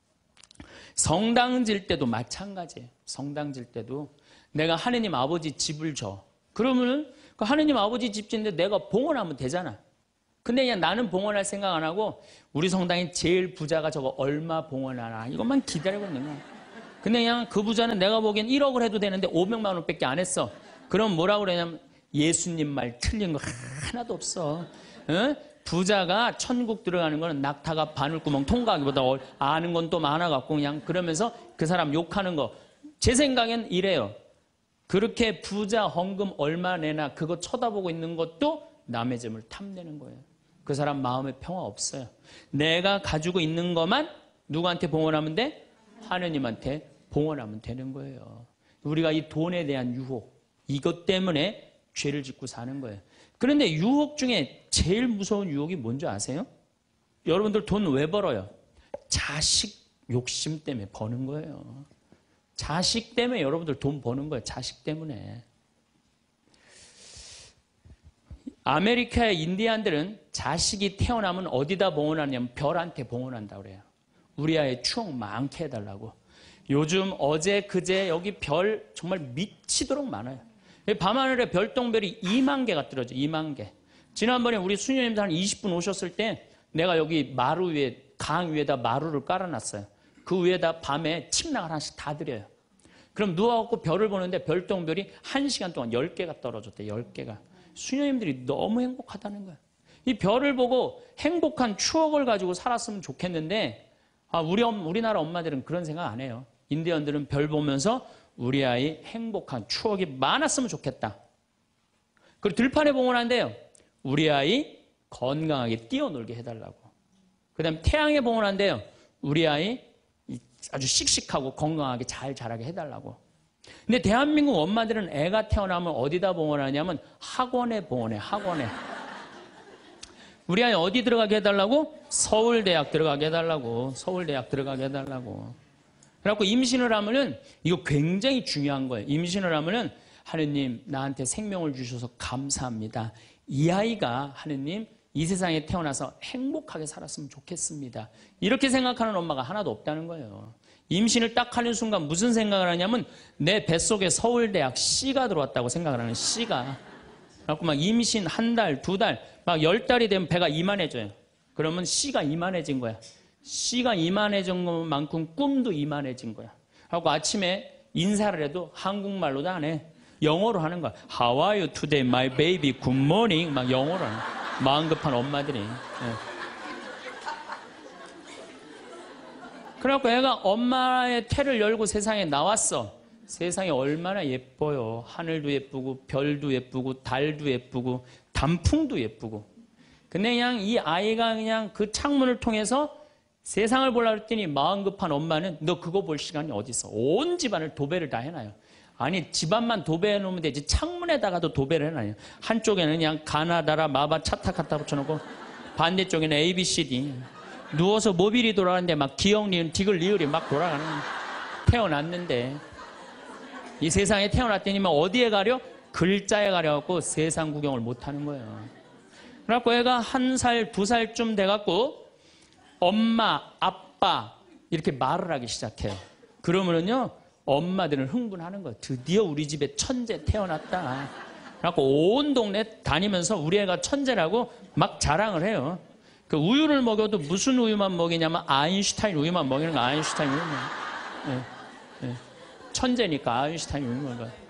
성당 질 때도 마찬가지예요. 성당 질 때도 내가 하느님 아버지 집을 줘. 그러면은 그 하느님 아버지 집 짓는데 내가 봉헌하면 되잖아. 근데 그냥 나는 봉헌할 생각 안 하고 우리 성당에 제일 부자가 저거 얼마 봉헌하나 이것만 기다리고 있는 거야. 근데 그냥 그 부자는 내가 보기엔 일억을 해도 되는데 오백만 원밖에 안 했어. 그럼 뭐라고 그러냐면 예수님 말 틀린 거 하나도 없어. 어? 부자가 천국 들어가는 거는 낙타가 바늘구멍 통과하기보다 아는 건 또 많아갖고 그냥 그러면서 그 사람 욕하는 거. 제 생각엔 이래요. 그렇게 부자 헌금 얼마 내나 그거 쳐다보고 있는 것도 남의 재물 탐내는 거예요. 그 사람 마음에 평화 없어요. 내가 가지고 있는 것만 누구한테 봉헌하면 돼? 하느님한테 봉헌하면 되는 거예요. 우리가 이 돈에 대한 유혹, 이것 때문에 죄를 짓고 사는 거예요. 그런데 유혹 중에 제일 무서운 유혹이 뭔지 아세요? 여러분들 돈 왜 벌어요? 자식 욕심 때문에 버는 거예요. 자식 때문에 여러분들 돈 버는 거예요. 자식 때문에. 아메리카의 인디안들은 자식이 태어나면 어디다 봉헌하냐면 별한테 봉헌한다고 그래요. 우리 아이 추억 많게 해달라고. 요즘 어제 그제 여기 별 정말 미치도록 많아요. 밤하늘에 별똥별이 이만 개가 떨어져. 이만 개. 지난번에 우리 수녀님들 한 이십 분 오셨을 때 내가 여기 마루 위에 강 위에다 마루를 깔아놨어요. 그 위에다 밤에 침낭을 하나씩 다 드려요. 그럼 누워갖고 별을 보는데 별똥별이 한 시간 동안 열 개가 떨어졌대. 열 개가. 수녀님들이 너무 행복하다는 거야. 이 별을 보고 행복한 추억을 가지고 살았으면 좋겠는데 아, 우리 엄, 우리나라 엄마들은 그런 생각 안 해요. 인디언들은 별 보면서 우리 아이 행복한 추억이 많았으면 좋겠다. 그리고 들판에 봉헌한대요. 우리 아이 건강하게 뛰어놀게 해달라고. 그 다음에 태양에 봉헌한대요. 우리 아이 아주 씩씩하고 건강하게 잘 자라게 해달라고. 근데 대한민국 엄마들은 애가 태어나면 어디다 봉헌하냐면 학원에 봉헌해. 학원에. 우리 아이 어디 들어가게 해달라고? 서울대학 들어가게 해달라고. 서울대학 들어가게 해달라고. 그래갖고 임신을 하면은 이거 굉장히 중요한 거예요. 임신을 하면은 하느님 나한테 생명을 주셔서 감사합니다. 이 아이가 하느님 이 세상에 태어나서 행복하게 살았으면 좋겠습니다. 이렇게 생각하는 엄마가 하나도 없다는 거예요. 임신을 딱 하는 순간 무슨 생각을 하냐면 내 뱃속에 서울대학 C가 들어왔다고 생각을 하는 C가. 그래갖고 막 임신 한 달, 두 달, 막 열 달이 되면 배가 이만해져요. 그러면 C가 이만해진 거야. C가 이만해진 것만큼 꿈도 이만해진 거야. 그래갖고 아침에 인사를 해도 한국말로도 안 해. 영어로 하는 거야. How are you today, my baby? Good morning. 막 영어로 하는 거야. 마음 급한 엄마들이. 네. 그래갖고 애가 엄마의 태를 열고 세상에 나왔어. 세상이 얼마나 예뻐요. 하늘도 예쁘고 별도 예쁘고 달도 예쁘고 단풍도 예쁘고. 근데 그냥 이 아이가 그냥 그 창문을 통해서 세상을 보려고 했더니 마음 급한 엄마는 너 그거 볼 시간이 어디 있어. 온 집안을 도배를 다 해놔요. 아니 집안만 도배해 놓으면 되지 창문에다가도 도배를 해놔요. 한쪽에는 그냥 가나다라 마바 차타 갖다 붙여놓고 반대쪽에는 에이 비 씨 디. 누워서 모빌이 돌아가는데 막 기억, 니은, 디귿, 리을이 막 돌아가는. 태어났는데 이 세상에 태어났더니 막 어디에 가려? 글자에 가려갖고 세상 구경을 못하는 거예요. 그래갖고 애가 한 살, 두 살쯤 돼갖고 엄마, 아빠 이렇게 말을 하기 시작해요. 그러면은요 엄마들은 흥분하는 거예요. 드디어 우리 집에 천재 태어났다. 그래갖고 온 동네 다니면서 우리 애가 천재라고 막 자랑을 해요. 그 우유를 먹여도 무슨 우유만 먹이냐면 아인슈타인 우유만 먹이는 거. 아인슈타인 우유만. 네, 네. 천재니까 아인슈타인 우유만 먹어.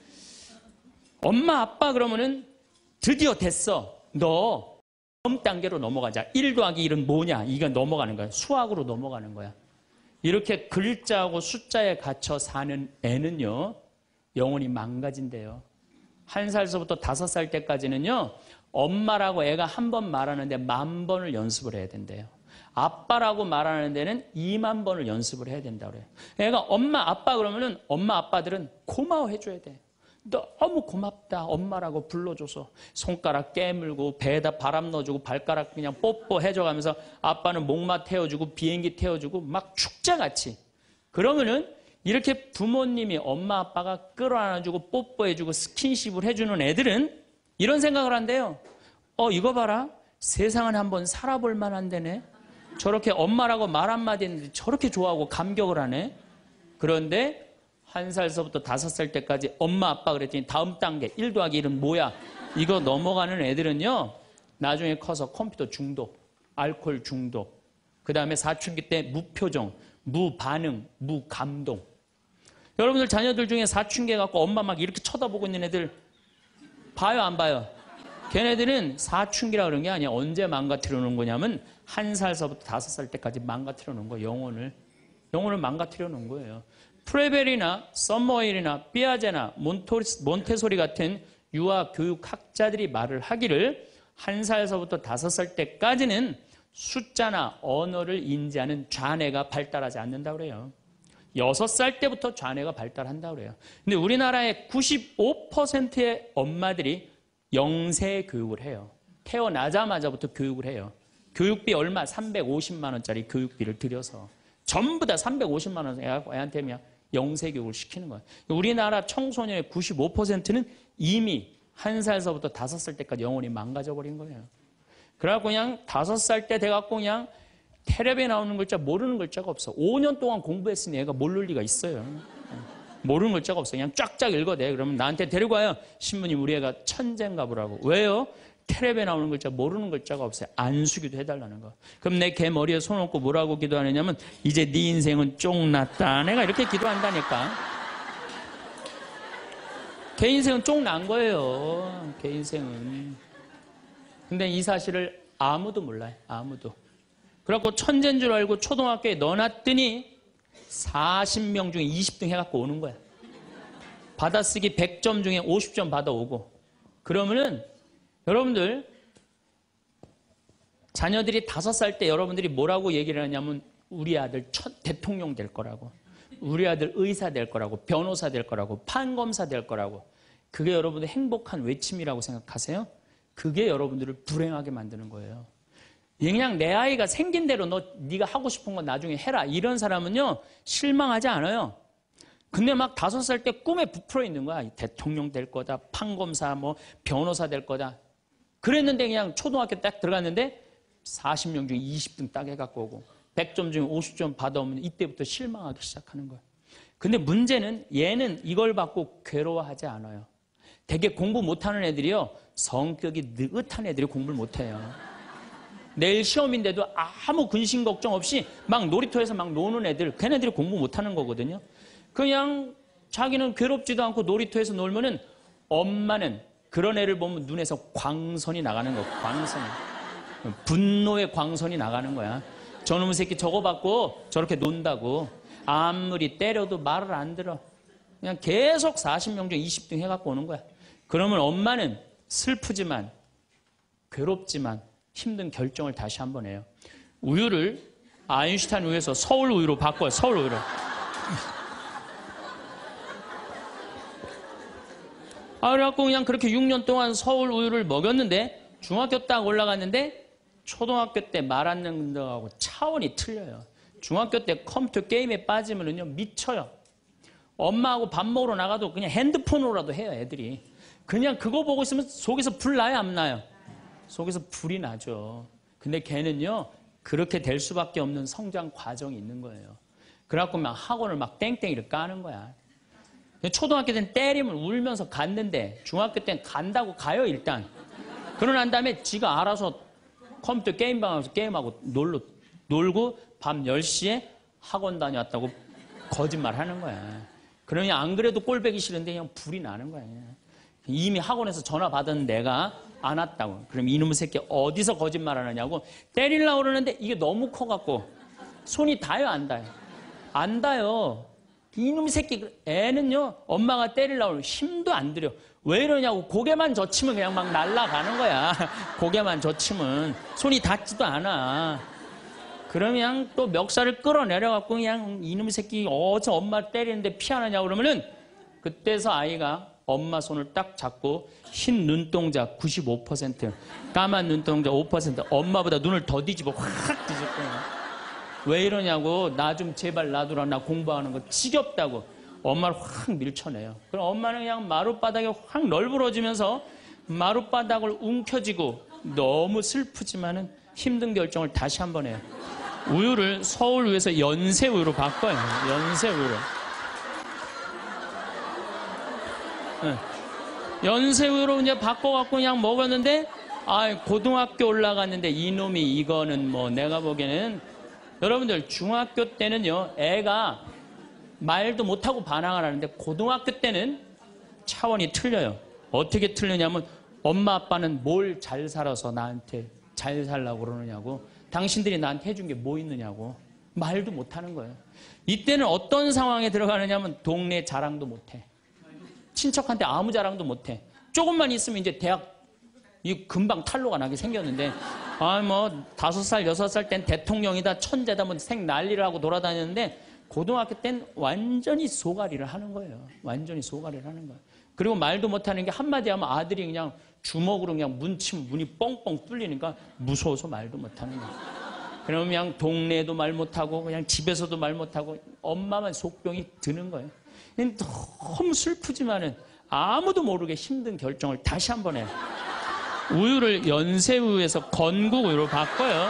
엄마 아빠 그러면은 드디어 됐어. 너 다음 단계로 넘어가자. 일 더하기 일은 뭐냐? 이거 넘어가는 거야. 수학으로 넘어가는 거야. 이렇게 글자하고 숫자에 갇혀 사는 애는요 영혼이 망가진대요. 한 살서부터 다섯 살 때까지는요 엄마라고 애가 한 번 말하는데 만 번을 연습을 해야 된대요. 아빠라고 말하는 데는 이만 번을 연습을 해야 된다고 그래요. 애가 엄마 아빠 그러면은 엄마 아빠들은 고마워해 줘야 돼. 너무 고맙다 엄마라고 불러줘서 손가락 깨물고 배에다 바람 넣어주고 발가락 그냥 뽀뽀해줘가면서 아빠는 목마 태워주고 비행기 태워주고 막 축제같이. 그러면은 이렇게 부모님이 엄마 아빠가 끌어안아주고 뽀뽀해주고 스킨십을 해주는 애들은 이런 생각을 한대요. 어 이거 봐라 세상은 한번 살아볼 만한 데네. 저렇게 엄마라고 말 한마디 했는데 저렇게 좋아하고 감격을 하네. 그런데 한 살서부터 다섯 살 때까지 엄마 아빠 그랬더니 다음 단계 일 더하기 일은 뭐야? 이거 넘어가는 애들은요 나중에 커서 컴퓨터 중독, 알코올 중독, 그 다음에 사춘기 때 무표정, 무반응, 무감동. 여러분들 자녀들 중에 사춘기 갖고 엄마 막 이렇게 쳐다보고 있는 애들 봐요 안 봐요? 걔네들은 사춘기라 그런 게 아니야. 언제 망가뜨려 놓은 거냐면 한 살서부터 다섯 살 때까지 망가뜨려 놓은 거예요. 영혼을. 영혼을 망가뜨려 놓은 거예요. 프레벨이나 썸머일이나 삐아제나 몬테소리 같은 유아 교육학자들이 말을 하기를 한 살서부터 다섯 살 때까지는 숫자나 언어를 인지하는 좌뇌가 발달하지 않는다고 그래요. 여섯 살 때부터 좌뇌가 발달한다고 그래요. 근데 우리나라의 구십오 퍼센트의 엄마들이 영세 교육을 해요. 태어나자마자부터 교육을 해요. 교육비 얼마? 삼백오십만 원짜리 교육비를 들여서 전부 다 삼백오십만 원 애한테 그냥 영세 교육을 시키는 거예요. 우리나라 청소년의 구십오 퍼센트는 이미 한 살서부터 다섯 살 때까지 영혼이 망가져 버린 거예요. 그래갖고 그냥 다섯 살 때 돼갖고 그냥 텔레비에 나오는 글자 모르는 글자가 없어. 오 년 동안 공부했으니 애가 모를 리가 있어요. 모르는 글자가 없어. 그냥 쫙쫙 읽어대. 그러면 나한테 데리고 와요. 신부님 우리 애가 천재인가 보라고. 왜요? 텔레비에 나오는 글자 모르는 글자가 없어요. 안수기도 해달라는 거. 그럼 내 개 머리에 손 얹고 뭐라고 기도하느냐면 이제 네 인생은 쫑났다. 내가 이렇게 기도한다니까. 개 인생은 쫑난 거예요. 개 인생은. 근데 이 사실을 아무도 몰라요. 아무도. 그래갖고 천재인 줄 알고 초등학교에 넣어놨더니 사십 명 중에 이십 등 해갖고 오는 거야. 받아쓰기 백 점 중에 오십 점 받아오고. 그러면은 여러분들 자녀들이 다섯 살 때 여러분들이 뭐라고 얘기를 하냐면 우리 아들 첫 대통령 될 거라고, 우리 아들 의사 될 거라고, 변호사 될 거라고, 판검사 될 거라고. 그게 여러분들 행복한 외침이라고 생각하세요? 그게 여러분들을 불행하게 만드는 거예요. 그냥 내 아이가 생긴 대로 너 네가 하고 싶은 건 나중에 해라, 이런 사람은요 실망하지 않아요. 근데 막 다섯 살 때 꿈에 부풀어 있는 거야. 대통령 될 거다, 판검사, 뭐 변호사 될 거다. 그랬는데 그냥 초등학교 딱 들어갔는데 사십 명 중에 이십 등 딱 해갖고 오고 백 점 중에 오십 점 받아오면 이때부터 실망하기 시작하는 거예요. 근데 문제는 얘는 이걸 받고 괴로워하지 않아요. 되게 공부 못하는 애들이요, 성격이 느긋한 애들이 공부를 못해요. 내일 시험인데도 아무 근심 걱정 없이 막 놀이터에서 막 노는 애들, 걔네들이 공부 못하는 거거든요. 그냥 자기는 괴롭지도 않고 놀이터에서 놀면은 엄마는 그런 애를 보면 눈에서 광선이 나가는 거야. 광선이. 분노의 광선이 나가는 거야. 저놈의 새끼 저거 받고 저렇게 논다고. 아무리 때려도 말을 안 들어. 그냥 계속 사십 명 중 이십 등 해갖고 오는 거야. 그러면 엄마는 슬프지만 괴롭지만 힘든 결정을 다시 한번 해요. 우유를 아인슈타인 우유에서 서울 우유로 바꿔요. 서울 우유로. 아, 그래갖고 그냥 그렇게 육 년 동안 서울 우유를 먹였는데 중학교 딱 올라갔는데 초등학교 때 말 안 듣는 거하고 차원이 틀려요. 중학교 때 컴퓨터 게임에 빠지면은요 미쳐요. 엄마하고 밥 먹으러 나가도 그냥 핸드폰으로라도 해요, 애들이. 그냥 그거 보고 있으면 속에서 불 나요, 안 나요? 속에서 불이 나죠. 근데 걔는요 그렇게 될 수밖에 없는 성장 과정이 있는 거예요. 그래갖고 막 학원을 막 땡땡이를 까는 거야. 초등학교 때는 때리면 울면서 갔는데 중학교 때는 간다고 가요, 일단. 그러고 난 다음에 지가 알아서 컴퓨터 게임방 가서 게임하고 놀러, 놀고 밤 열 시에 학원 다녀왔다고 거짓말 하는 거야. 그러니 안 그래도 꼴배기 싫은데 그냥 불이 나는 거야. 이미 학원에서 전화 받은 내가 안 왔다고. 그럼 이놈의 새끼 어디서 거짓말 하느냐고 때리려고 그러는데 이게 너무 커갖고 손이 닿아요, 안 닿아요? 안 닿아요. 이놈의 새끼, 애는요 엄마가 때리려고 하면 힘도 안 들여. 왜 이러냐고. 고개만 젖히면 그냥 막 날아가는 거야. 고개만 젖히면 손이 닿지도 않아. 그러면 또 멱살을 끌어내려갖고 그냥 이놈의 새끼 어제 엄마 때리는데 피하느냐고 그러면은 그때서 아이가 엄마 손을 딱 잡고 흰 눈동자 구십오 퍼센트, 까만 눈동자 오 퍼센트, 엄마보다 눈을 더 뒤집어 확 뒤집고. 왜 이러냐고. 나 좀 제발 놔두라, 나 공부하는 거 지겹다고 엄마를 확 밀쳐내요. 그럼 엄마는 그냥 마룻바닥에 확 널브러지면서 마룻바닥을 움켜쥐고 너무 슬프지만은 힘든 결정을 다시 한번 해요. 우유를 서울 우유에서 연세 우유로 바꿔요. 연세 우유로. 네. 연세 우유로 이제 바꿔갖고 그냥 먹었는데, 아, 고등학교 올라갔는데 이놈이 이거는 뭐 내가 보기에는, 여러분들 중학교 때는요 애가 말도 못하고 반항을 하는데 고등학교 때는 차원이 틀려요. 어떻게 틀리냐면 엄마 아빠는 뭘 잘 살아서 나한테 잘 살라고 그러느냐고, 당신들이 나한테 해준 게 뭐 있느냐고 말도 못하는 거예요. 이때는 어떤 상황에 들어가느냐면 동네 자랑도 못해. 친척한테 아무 자랑도 못해. 조금만 있으면 이제 대학 이 금방 탈로가 나게 생겼는데, 아, 뭐 다섯 살 여섯 살 땐 대통령이다, 천재다, 뭐 생 난리를 하고 돌아다녔는데 고등학교 땐 완전히 소가리를 하는 거예요. 완전히 소가리를 하는 거예요. 그리고 말도 못하는 게 한마디 하면 아들이 그냥 주먹으로 그냥 문치면 문이 뻥뻥 뚫리니까 무서워서 말도 못하는 거예요. 그러면 그냥 동네에도 말 못하고 그냥 집에서도 말 못하고 엄마만 속병이 드는 거예요. 너무 슬프지만은 아무도 모르게 힘든 결정을 다시 한번 해요. 우유를 연세우유에서 건국우유로 바꿔요.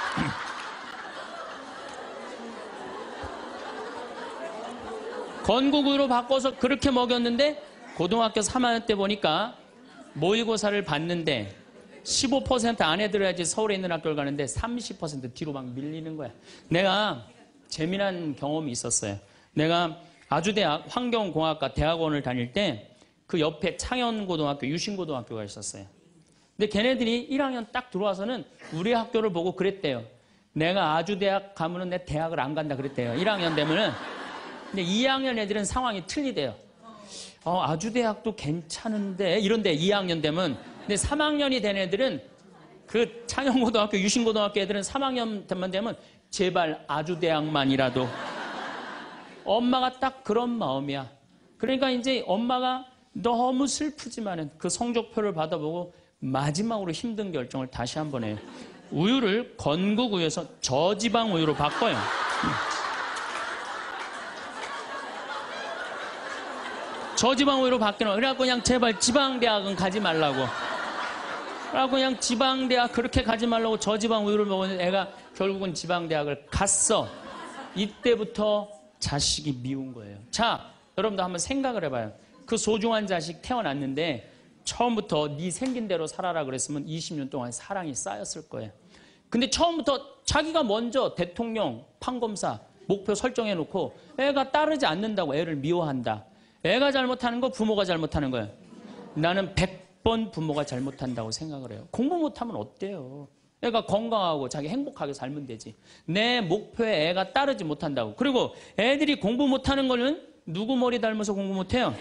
건국우유로 바꿔서 그렇게 먹였는데 고등학교 삼 학년 때 보니까 모의고사를 봤는데 십오 퍼센트 안에 들어야지 서울에 있는 학교를 가는데 삼십 퍼센트 뒤로 막 밀리는 거야. 내가 재미난 경험이 있었어요. 내가 아주대학 환경공학과 대학원을 다닐 때 그 옆에 창현고등학교, 유신고등학교가 있었어요. 근데 걔네들이 일 학년 딱 들어와서는 우리 학교를 보고 그랬대요. 내가 아주대학 가면은 내 대학을 안 간다 그랬대요. 일 학년 되면은. 근데 이 학년 애들은 상황이 틀리대요. 어, 아주대학도 괜찮은데 이런데 이 학년 되면. 근데 삼 학년이 된 애들은 그 창영고등학교, 유신고등학교 애들은 삼 학년만 되면 제발 아주대학만이라도. 엄마가 딱 그런 마음이야. 그러니까 이제 엄마가 너무 슬프지만은 그 성적표를 받아보고 마지막으로 힘든 결정을 다시 한번 해요. 우유를 건국 우유에서 저지방 우유로 바꿔요. 저지방 우유로 바뀌는. 그래갖고 그냥 제발 지방대학은 가지 말라고. 그래갖고 그냥 지방대학 그렇게 가지 말라고 저지방 우유를 먹었는데 애가 결국은 지방대학을 갔어. 이때부터 자식이 미운 거예요. 자, 여러분도 한번 생각을 해봐요. 그 소중한 자식 태어났는데 처음부터 네 생긴 대로 살아라 그랬으면 이십 년 동안 사랑이 쌓였을 거예요. 근데 처음부터 자기가 먼저 대통령, 판검사 목표 설정해놓고 애가 따르지 않는다고 애를 미워한다. 애가 잘못하는 거 부모가 잘못하는 거예요. 나는 백 번 부모가 잘못한다고 생각을 해요. 공부 못하면 어때요? 애가 건강하고 자기 행복하게 살면 되지. 내 목표에 애가 따르지 못한다고. 그리고 애들이 공부 못하는 거는 누구 머리 닮아서 공부 못해요?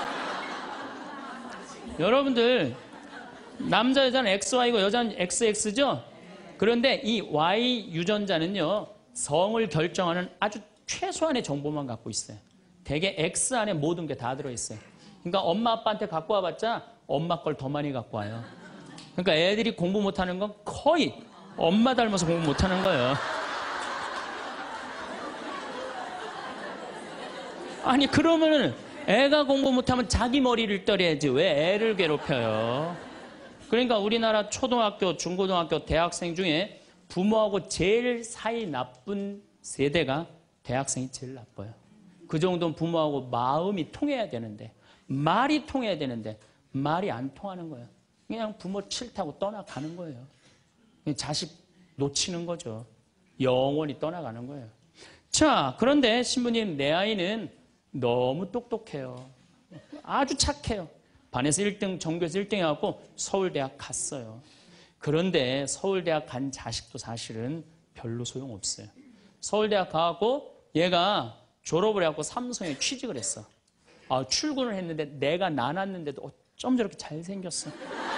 여러분들 남자 여자는 엑스와이고 여자는 엑스엑스죠? 그런데 이 Y 유전자는요 성을 결정하는 아주 최소한의 정보만 갖고 있어요. 대개 X 안에 모든 게 다 들어있어요. 그러니까 엄마 아빠한테 갖고 와봤자 엄마 걸 더 많이 갖고 와요. 그러니까 애들이 공부 못하는 건 거의 엄마 닮아서 공부 못하는 거예요. 아니 그러면은 애가 공부 못하면 자기 머리를 떨어야지 왜 애를 괴롭혀요? 그러니까 우리나라 초등학교, 중고등학교, 대학생 중에 부모하고 제일 사이 나쁜 세대가 대학생이 제일 나빠요. 그 정도는 부모하고 마음이 통해야 되는데 말이 통해야 되는데 말이 안 통하는 거예요. 그냥 부모 싫다고 떠나가는 거예요. 자식 놓치는 거죠. 영원히 떠나가는 거예요. 자, 그런데 신부님 내 아이는 너무 똑똑해요. 아주 착해요. 반에서 일 등, 전교에서 일 등 해갖고 서울대학 갔어요. 그런데 서울대학 간 자식도 사실은 별로 소용없어요. 서울대학 가갖고 얘가 졸업을 해갖고 삼성에 취직을 했어. 아, 출근을 했는데 내가 나눴는데도 어쩜 저렇게 잘생겼어.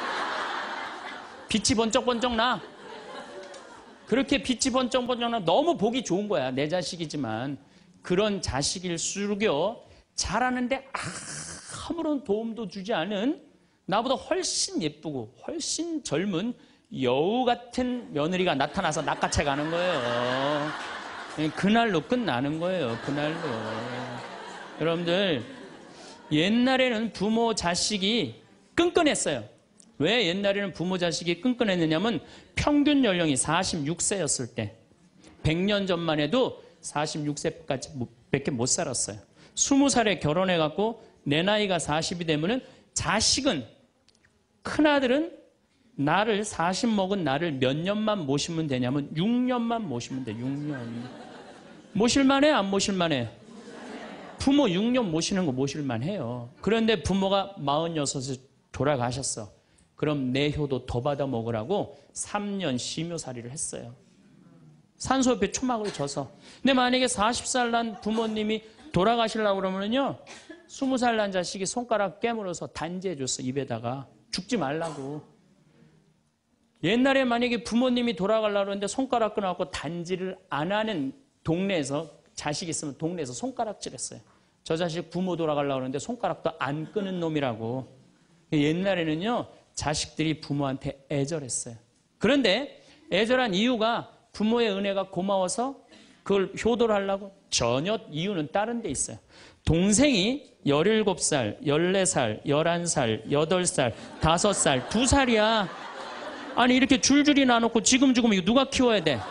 빛이 번쩍번쩍 나. 그렇게 빛이 번쩍번쩍 나. 너무 보기 좋은 거야. 내 자식이지만. 그런 자식일수록요 잘하는데 아무런 도움도 주지 않은 나보다 훨씬 예쁘고 훨씬 젊은 여우 같은 며느리가 나타나서 낚아채 가는 거예요. 그날로 끝나는 거예요. 그날로. 여러분들 옛날에는 부모 자식이 끈끈했어요. 왜 옛날에는 부모 자식이 끈끈했느냐면 평균 연령이 사십육 세였을 때 백 년 전만 해도 사십육 세까지 밖에 못 살았어요. 스무 살에 결혼해갖고 내 나이가 사십이 되면은 자식은, 큰아들은 나를 사십 먹은 나를 몇 년만 모시면 되냐면 육 년만 모시면 돼. 육 년. 모실만해? 안 모실만해? 부모 육 년 모시는 거 모실만해요. 그런데 부모가 마흔여섯에 돌아가셨어. 그럼 내 효도 더 받아 먹으라고 삼 년 심효살이를 했어요. 산소 옆에 초막을 져서. 근데 만약에 마흔 살 난 부모님이 돌아가시려고 그러면요 스무 살 난 자식이 손가락 깨물어서 단지해줬어. 입에다가. 죽지 말라고. 옛날에 만약에 부모님이 돌아가려고 그러는데 손가락 끊어갖고 단지를 안 하는 동네에서 자식이 있으면 동네에서 손가락질했어요. 저 자식 부모 돌아가려고 그러는데 손가락도 안 끄는 놈이라고. 옛날에는요 자식들이 부모한테 애절했어요. 그런데 애절한 이유가 부모의 은혜가 고마워서 그걸 효도를 하려고? 전혀 이유는 다른 데 있어요. 동생이 열일곱 살, 열네 살, 열한 살, 여덟 살, 다섯 살, 두 살이야. 아니 이렇게 줄줄이 나눠놓고 지금 죽으면 이거 누가 키워야 돼?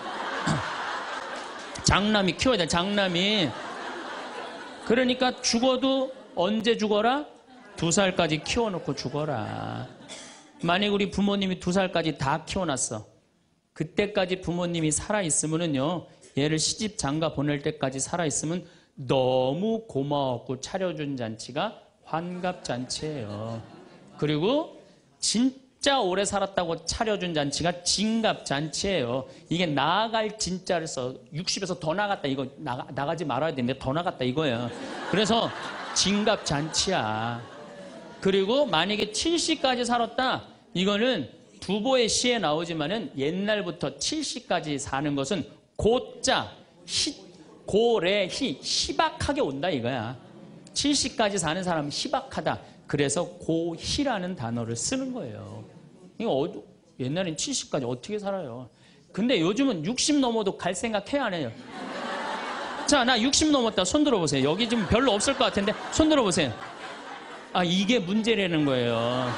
장남이 키워야 돼. 장남이. 그러니까 죽어도 언제 죽어라? 두 살까지 키워놓고 죽어라. 만약 우리 부모님이 두 살까지 다 키워놨어. 그때까지 부모님이 살아있으면은요 얘를 시집 장가 보낼 때까지 살아있으면 너무 고마웠고 차려준 잔치가 환갑잔치예요. 그리고 진 진짜 오래 살았다고 차려준 잔치가 진갑잔치예요. 이게 나아갈 진짜를 써. 육십에서 더 나갔다. 이거 나가, 나가지 말아야 되는데 더 나갔다 이거예요. 그래서 진갑잔치야. 그리고 만약에 칠십까지 살았다. 이거는 두보의 시에 나오지만은 옛날부터 칠십까지 사는 것은 고자, 희, 고래, 희, 희박하게 온다 이거야. 칠십까지 사는 사람은 희박하다. 그래서 고희라는 단어를 쓰는 거예요. 이거 어, 옛날엔 칠십까지 어떻게 살아요? 근데 요즘은 육십 넘어도 갈 생각 해야 안 해요? 자, 나 육십 넘었다. 손 들어보세요. 여기 지금 별로 없을 것 같은데 손 들어보세요. 아, 이게 문제라는 거예요.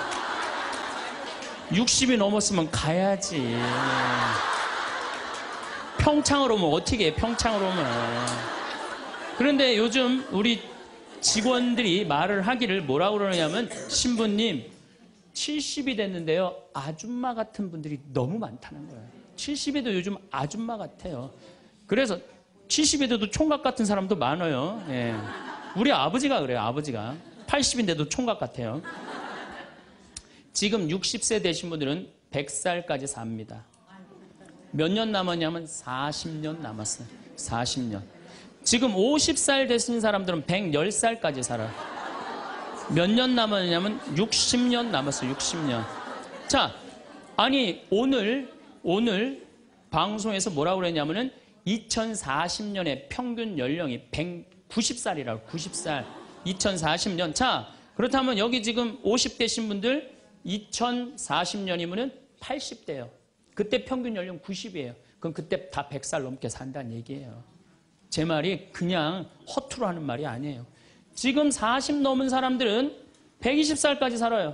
육십이 넘었으면 가야지. 평창으로 오면 어떻게 해? 평창으로 오면. 그런데 요즘 우리 직원들이 말을 하기를 뭐라고 그러냐면 신부님 칠십이 됐는데요. 아줌마 같은 분들이 너무 많다는 거예요. 칠십에도 요즘 아줌마 같아요. 그래서 칠십에도 총각 같은 사람도 많아요. 예. 우리 아버지가 그래요. 아버지가. 팔십인데도 총각 같아요. 지금 육십 세 되신 분들은 백 살까지 삽니다. 몇 년 남았냐면 사십 년 남았어요. 사십 년. 지금 오십 살 되신 사람들은 백십 살까지 살아요. 몇 년 남았냐면 육십 년 남았어요. 육십 년. 자, 아니 오늘 오늘 방송에서 뭐라고 그랬냐면은 이천사십 년에 평균 연령이 백구십 살이라고. 구십 살. 이천사십 년. 자, 그렇다면 여기 지금 오십 대신 분들 이천사십 년이면은 팔십 대예요. 그때 평균 연령 구십이에요. 그럼 그때 다 백 살 넘게 산다는 얘기예요. 제 말이 그냥 허투루 하는 말이 아니에요. 지금 사십 넘은 사람들은 백이십 살까지 살아요.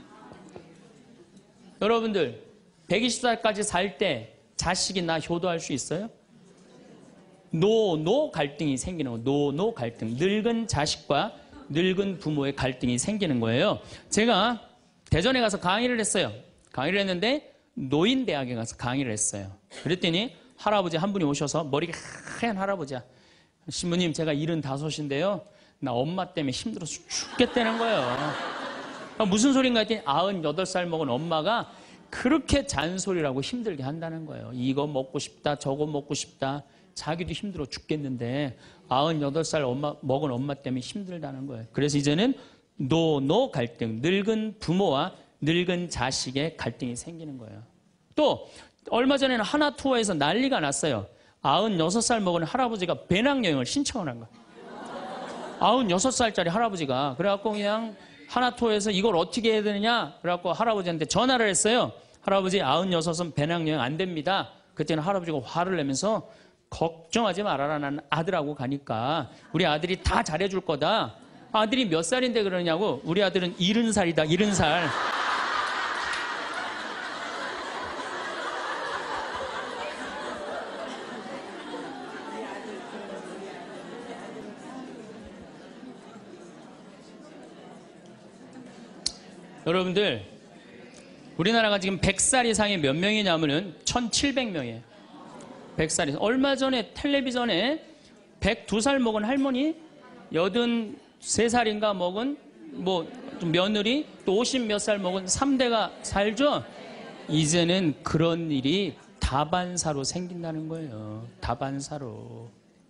여러분들 백이십 살까지 살 때 자식이 나 효도할 수 있어요? 노노 갈등이 생기는 거예요. 노노 갈등. 늙은 자식과 늙은 부모의 갈등이 생기는 거예요. 제가 대전에 가서 강의를 했어요. 강의를 했는데 노인대학에 가서 강의를 했어요. 그랬더니 할아버지 한 분이 오셔서 머리가 하얀 할아버지야. 신부님 제가 일흔다섯인데요. 나 엄마 때문에 힘들어서 죽겠다는 거예요. 무슨 소린가 했더니 아흔여덟 살 먹은 엄마가 그렇게 잔소리라고 힘들게 한다는 거예요. 이거 먹고 싶다 저거 먹고 싶다. 자기도 힘들어 죽겠는데 아흔여덟 살 엄마, 먹은 엄마 때문에 힘들다는 거예요. 그래서 이제는 노노 갈등, 늙은 부모와 늙은 자식의 갈등이 생기는 거예요. 또 얼마 전에는 하나투어에서 난리가 났어요. 아흔여섯 살 먹은 할아버지가 배낭여행을 신청을 한 거예요. 아흔여섯 살짜리 할아버지가. 그래갖고 그냥 하나투어에서 이걸 어떻게 해야 되느냐 그래갖고 할아버지한테 전화를 했어요. 할아버지 아흔여섯은 배낭여행 안 됩니다. 그때는 할아버지가 화를 내면서 걱정하지 말아라. 난 아들하고 가니까 우리 아들이 다 잘해줄 거다. 아들이 몇 살인데 그러냐고. 우리 아들은 일흔 살이다. 일흔 살. 여러분들 우리나라가 지금 백 살 이상이 몇 명이냐면은 천칠백 명이에요. 백 살 이상. 얼마 전에 텔레비전에 백두 살 먹은 할머니, 여든세 살인가 먹은 뭐 며느리, 또 오십 몇 살 먹은 삼 대가 살죠? 이제는 그런 일이 다반사로 생긴다는 거예요. 다반사로.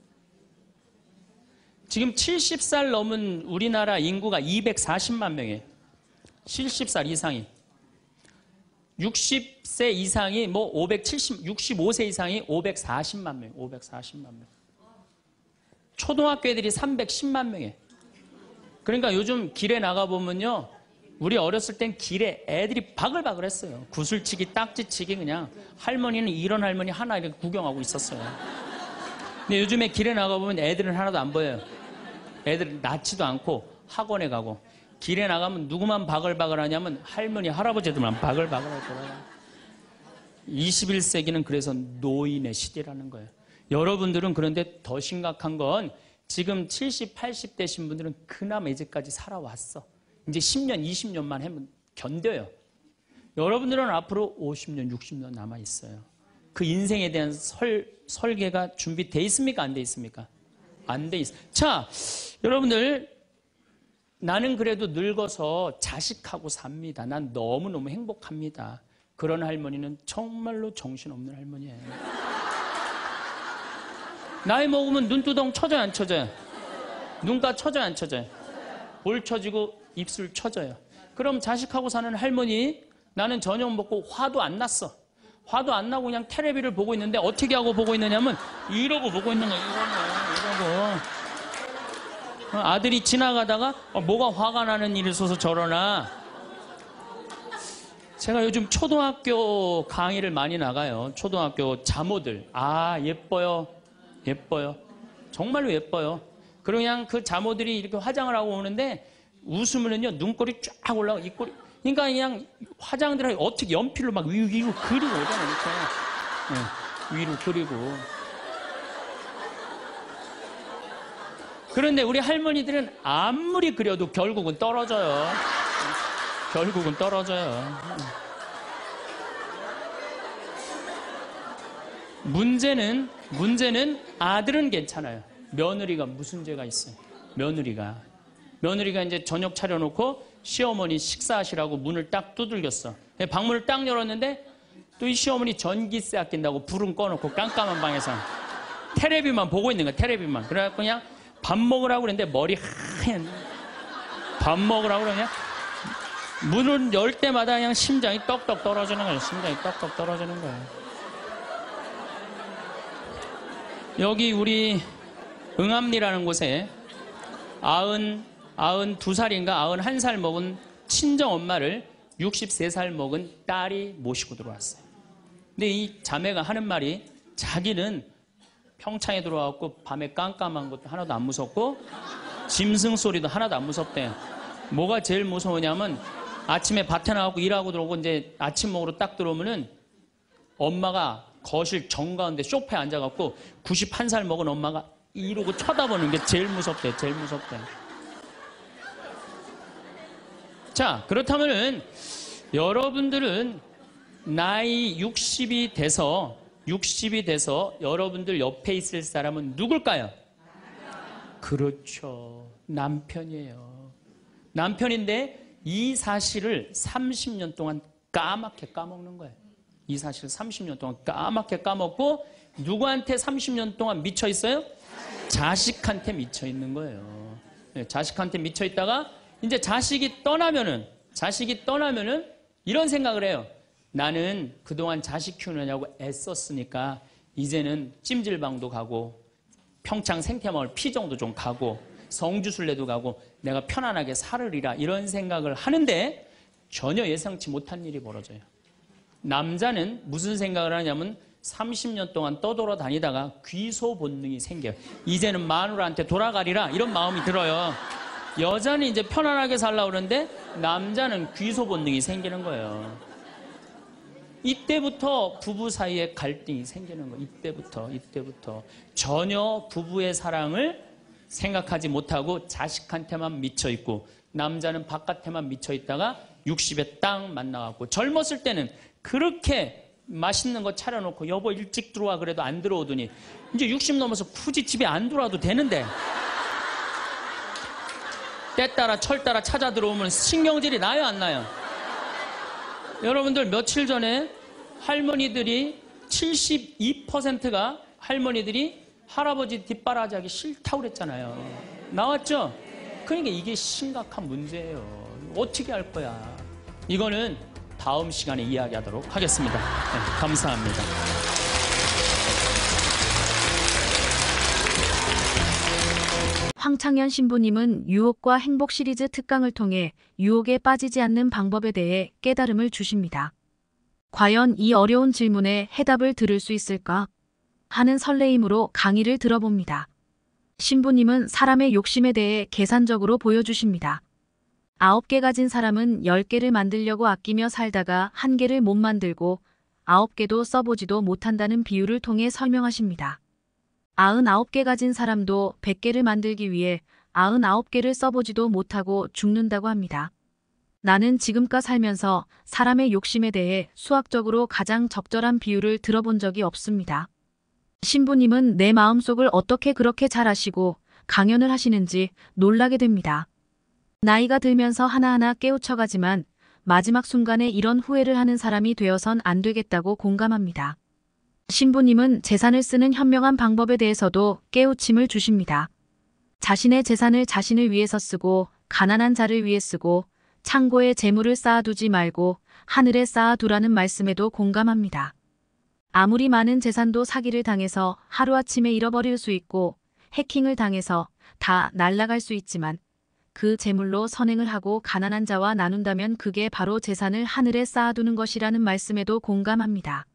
지금 칠십 살 넘은 우리나라 인구가 이백사십만 명이에요. 칠십 살 이상이. 육십 세 이상이 뭐 오백칠십, 육십오 세 이상이 오백사십만 명, 오백사십만 명. 초등학교 애들이 삼백십만 명이에요. 그러니까 요즘 길에 나가보면요. 우리 어렸을 땐 길에 애들이 바글바글 했어요. 구슬치기, 딱지치기 그냥. 할머니는 이런 할머니 하나 이렇게 구경하고 있었어요. 근데 요즘에 길에 나가보면 애들은 하나도 안 보여요. 애들은 낳지도 않고 학원에 가고. 길에 나가면 누구만 바글바글 하냐면 할머니, 할아버지들만 바글바글 할 거예요. 이십일 세기는 그래서 노인의 시대라는 거예요. 여러분들은 그런데 더 심각한 건 지금 칠십, 팔십 대신 분들은 그나마 이제까지 살아왔어. 이제 십 년, 이십 년만 하면 견뎌요. 여러분들은 앞으로 오십 년, 육십 년 남아있어요. 그 인생에 대한 설, 설계가 준비되어 있습니까? 안 돼 있습니까? 안 돼 있어요. 자, 여러분들 나는 그래도 늙어서 자식하고 삽니다. 난 너무너무 행복합니다. 그런 할머니는 정말로 정신없는 할머니예요. 나이 먹으면 눈두덩 쳐져요, 안 쳐져요? 눈가 쳐져요, 안 쳐져요? 볼 쳐지고 입술 쳐져요. 그럼 자식하고 사는 할머니, 나는 저녁 먹고 화도 안 났어. 화도 안 나고 그냥 텔레비를 보고 있는데 어떻게 하고 보고 있느냐면 이러고 보고 있는 거예요. 이러고, 이러고. 아들이 지나가다가 어, 뭐가 화가 나는 일이 있어서 저러나. 제가 요즘 초등학교 강의를 많이 나가요. 초등학교 자모들. 아, 예뻐요. 예뻐요. 정말로 예뻐요. 그리고 그냥 그 자모들이 이렇게 화장을 하고 오는데 웃으면요 눈꼬리 쫙 올라가 입꼬리. 그러니까 그냥 화장들 어떻게 연필로 막 위, 위로 그리고 오잖아요. 이렇게. 네, 위로 그리고. 그런데 우리 할머니들은 아무리 그려도 결국은 떨어져요. 결국은 떨어져요. 문제는, 문제는 아들은 괜찮아요. 며느리가 무슨 죄가 있어요? 며느리가. 며느리가 이제 저녁 차려놓고 시어머니 식사하시라고 문을 딱 두들겼어. 방문을 딱 열었는데 또 이 시어머니 전기세 아낀다고 불은 꺼놓고 깜깜한 방에서 테레비만 보고 있는 거야, 테레비만. 그래갖고 그냥 밥 먹으라고 그랬는데 머리 하얀. 밥 먹으라고 그러냐? 문을 열 때마다 그냥 심장이 떡떡 떨어지는 거예요. 심장이 떡떡 떨어지는 거예요. 여기 우리 응암리라는 곳에 아흔, 아흔 두 살인가 아흔 한 살 먹은 친정 엄마를 육십세 살 먹은 딸이 모시고 들어왔어요. 근데 이 자매가 하는 말이 자기는 평창에 들어와갖고 밤에 깜깜한 것도 하나도 안 무섭고 짐승 소리도 하나도 안 무섭대. 뭐가 제일 무서우냐면 아침에 밭에 나가고 일하고 들어오고 이제 아침 먹으러 딱 들어오면은 엄마가 거실 정가운데 소파에 앉아갖고 구십한 살 먹은 엄마가 이러고 쳐다보는 게 제일 무섭대. 제일 무섭대. 자, 그렇다면은 여러분들은 나이 육십이 돼서 육십이 돼서 여러분들 옆에 있을 사람은 누굴까요? 그렇죠. 남편이에요. 남편인데 이 사실을 삼십 년 동안 까맣게 까먹는 거예요. 이 사실을 삼십 년 동안 까맣게 까먹고 누구한테 삼십 년 동안 미쳐 있어요? 자식한테 미쳐 있는 거예요. 네, 자식한테 미쳐 있다가 이제 자식이 떠나면은 자식이 떠나면은 이런 생각을 해요. 나는 그동안 자식 키우느냐고 애썼으니까 이제는 찜질방도 가고 평창 생태마을 피정도 좀 가고 성주순례도 가고 내가 편안하게 살으리라 이런 생각을 하는데 전혀 예상치 못한 일이 벌어져요. 남자는 무슨 생각을 하냐면 삼십 년 동안 떠돌아다니다가 귀소 본능이 생겨요. 이제는 마누라한테 돌아가리라 이런 마음이 들어요. 여자는 이제 편안하게 살려고 그러는데 남자는 귀소 본능이 생기는 거예요. 이때부터 부부 사이에 갈등이 생기는 거예요. 이때부터, 이때부터. 전혀 부부의 사랑을 생각하지 못하고 자식한테만 미쳐있고 남자는 바깥에만 미쳐있다가 육십에 딱 만나갖고 젊었을 때는 그렇게 맛있는 거 차려놓고 여보 일찍 들어와 그래도 안 들어오더니 이제 육십 넘어서 굳이 집에 안 들어와도 되는데 때 따라 철 따라 찾아 들어오면 신경질이 나요, 안 나요? 여러분들 며칠 전에 할머니들이 칠십이 퍼센트가 할머니들이 할아버지 뒷바라지 하기 싫다고 그랬잖아요. 나왔죠? 그러니까 이게 심각한 문제예요. 어떻게 할 거야? 이거는 다음 시간에 이야기하도록 하겠습니다. 네, 감사합니다. 황창현 신부님은 유혹과 행복 시리즈 특강을 통해 유혹에 빠지지 않는 방법에 대해 깨달음을 주십니다. 과연 이 어려운 질문에 해답을 들을 수 있을까 하는 설레임으로 강의를 들어봅니다. 신부님은 사람의 욕심에 대해 계산적으로 보여주십니다. 아홉 개 가진 사람은 열 개를 만들려고 아끼며 살다가 한 개를 못 만들고 아홉 개도 써보지도 못한다는 비유를 통해 설명하십니다. 아흔아홉 개 가진 사람도 백 개를 만들기 위해 아흔아홉 개를 써보지도 못하고 죽는다고 합니다. 나는 지금껏 살면서 사람의 욕심에 대해 수학적으로 가장 적절한 비유를 들어본 적이 없습니다. 신부님은 내 마음속을 어떻게 그렇게 잘 아시고 강연을 하시는지 놀라게 됩니다. 나이가 들면서 하나하나 깨우쳐가지만 마지막 순간에 이런 후회를 하는 사람이 되어선 안 되겠다고 공감합니다. 신부님은 재산을 쓰는 현명한 방법에 대해서도 깨우침을 주십니다. 자신의 재산을 자신을 위해서 쓰고 가난한 자를 위해 쓰고 창고에 재물을 쌓아두지 말고 하늘에 쌓아두라는 말씀에도 공감합니다. 아무리 많은 재산도 사기를 당해서 하루아침에 잃어버릴 수 있고 해킹을 당해서 다 날아갈 수 있지만 그 재물로 선행을 하고 가난한 자와 나눈다면 그게 바로 재산을 하늘에 쌓아두는 것이라는 말씀에도 공감합니다.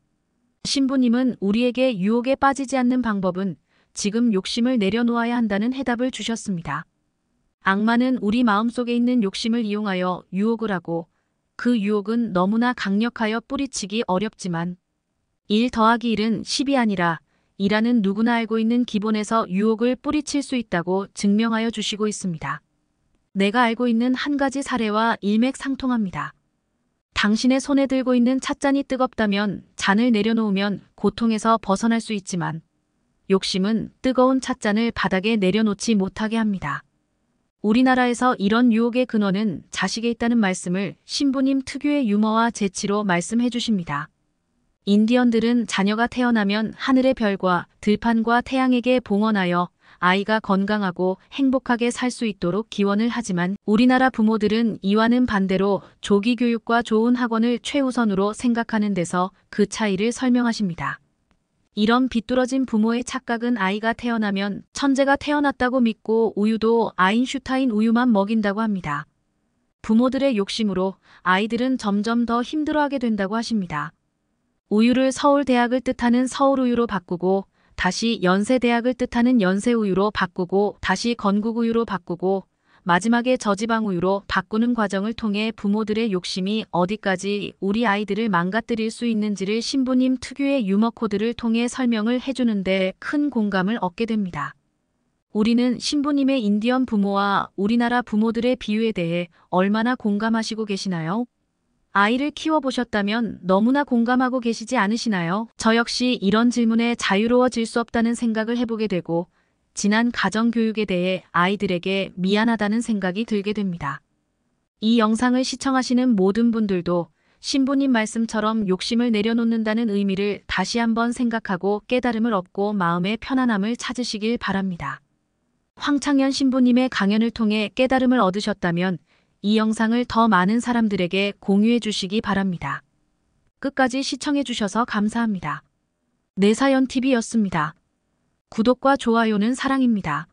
신부님은 우리에게 유혹에 빠지지 않는 방법은 지금 욕심을 내려놓아야 한다는 해답을 주셨습니다. 악마는 우리 마음속에 있는 욕심을 이용하여 유혹을 하고 그 유혹은 너무나 강력하여 뿌리치기 어렵지만 일 더하기 일은 십이 아니라 이라는 누구나 알고 있는 기본에서 유혹을 뿌리칠 수 있다고 증명하여 주시고 있습니다. 내가 알고 있는 한 가지 사례와 일맥상통합니다. 당신의 손에 들고 있는 찻잔이 뜨겁다면 잔을 내려놓으면 고통에서 벗어날 수 있지만 욕심은 뜨거운 찻잔을 바닥에 내려놓지 못하게 합니다. 우리나라에서 이런 유혹의 근원은 자식에 있다는 말씀을 신부님 특유의 유머와 재치로 말씀해 주십니다. 인디언들은 자녀가 태어나면 하늘의 별과 들판과 태양에게 봉헌하여 아이가 건강하고 행복하게 살 수 있도록 기원을 하지만 우리나라 부모들은 이와는 반대로 조기 교육과 좋은 학원을 최우선으로 생각하는 데서 그 차이를 설명하십니다. 이런 비뚤어진 부모의 착각은 아이가 태어나면 천재가 태어났다고 믿고 우유도 아인슈타인 우유만 먹인다고 합니다. 부모들의 욕심으로 아이들은 점점 더 힘들어하게 된다고 하십니다. 우유를 서울대학을 뜻하는 서울우유로 바꾸고 다시 연세대학을 뜻하는 연세우유로 바꾸고 다시 건국우유로 바꾸고 마지막에 저지방우유로 바꾸는 과정을 통해 부모들의 욕심이 어디까지 우리 아이들을 망가뜨릴 수 있는지를 신부님 특유의 유머 코드를 통해 설명을 해주는데 큰 공감을 얻게 됩니다. 우리는 신부님의 인디언 부모와 우리나라 부모들의 비유에 대해 얼마나 공감하시고 계시나요? 아이를 키워보셨다면 너무나 공감하고 계시지 않으시나요? 저 역시 이런 질문에 자유로워질 수 없다는 생각을 해보게 되고 지난 가정교육에 대해 아이들에게 미안하다는 생각이 들게 됩니다. 이 영상을 시청하시는 모든 분들도 신부님 말씀처럼 욕심을 내려놓는다는 의미를 다시 한번 생각하고 깨달음을 얻고 마음의 편안함을 찾으시길 바랍니다. 황창현 신부님의 강연을 통해 깨달음을 얻으셨다면 이 영상을 더 많은 사람들에게 공유해 주시기 바랍니다. 끝까지 시청해 주셔서 감사합니다. 내사연티비였습니다. 구독과 좋아요는 사랑입니다.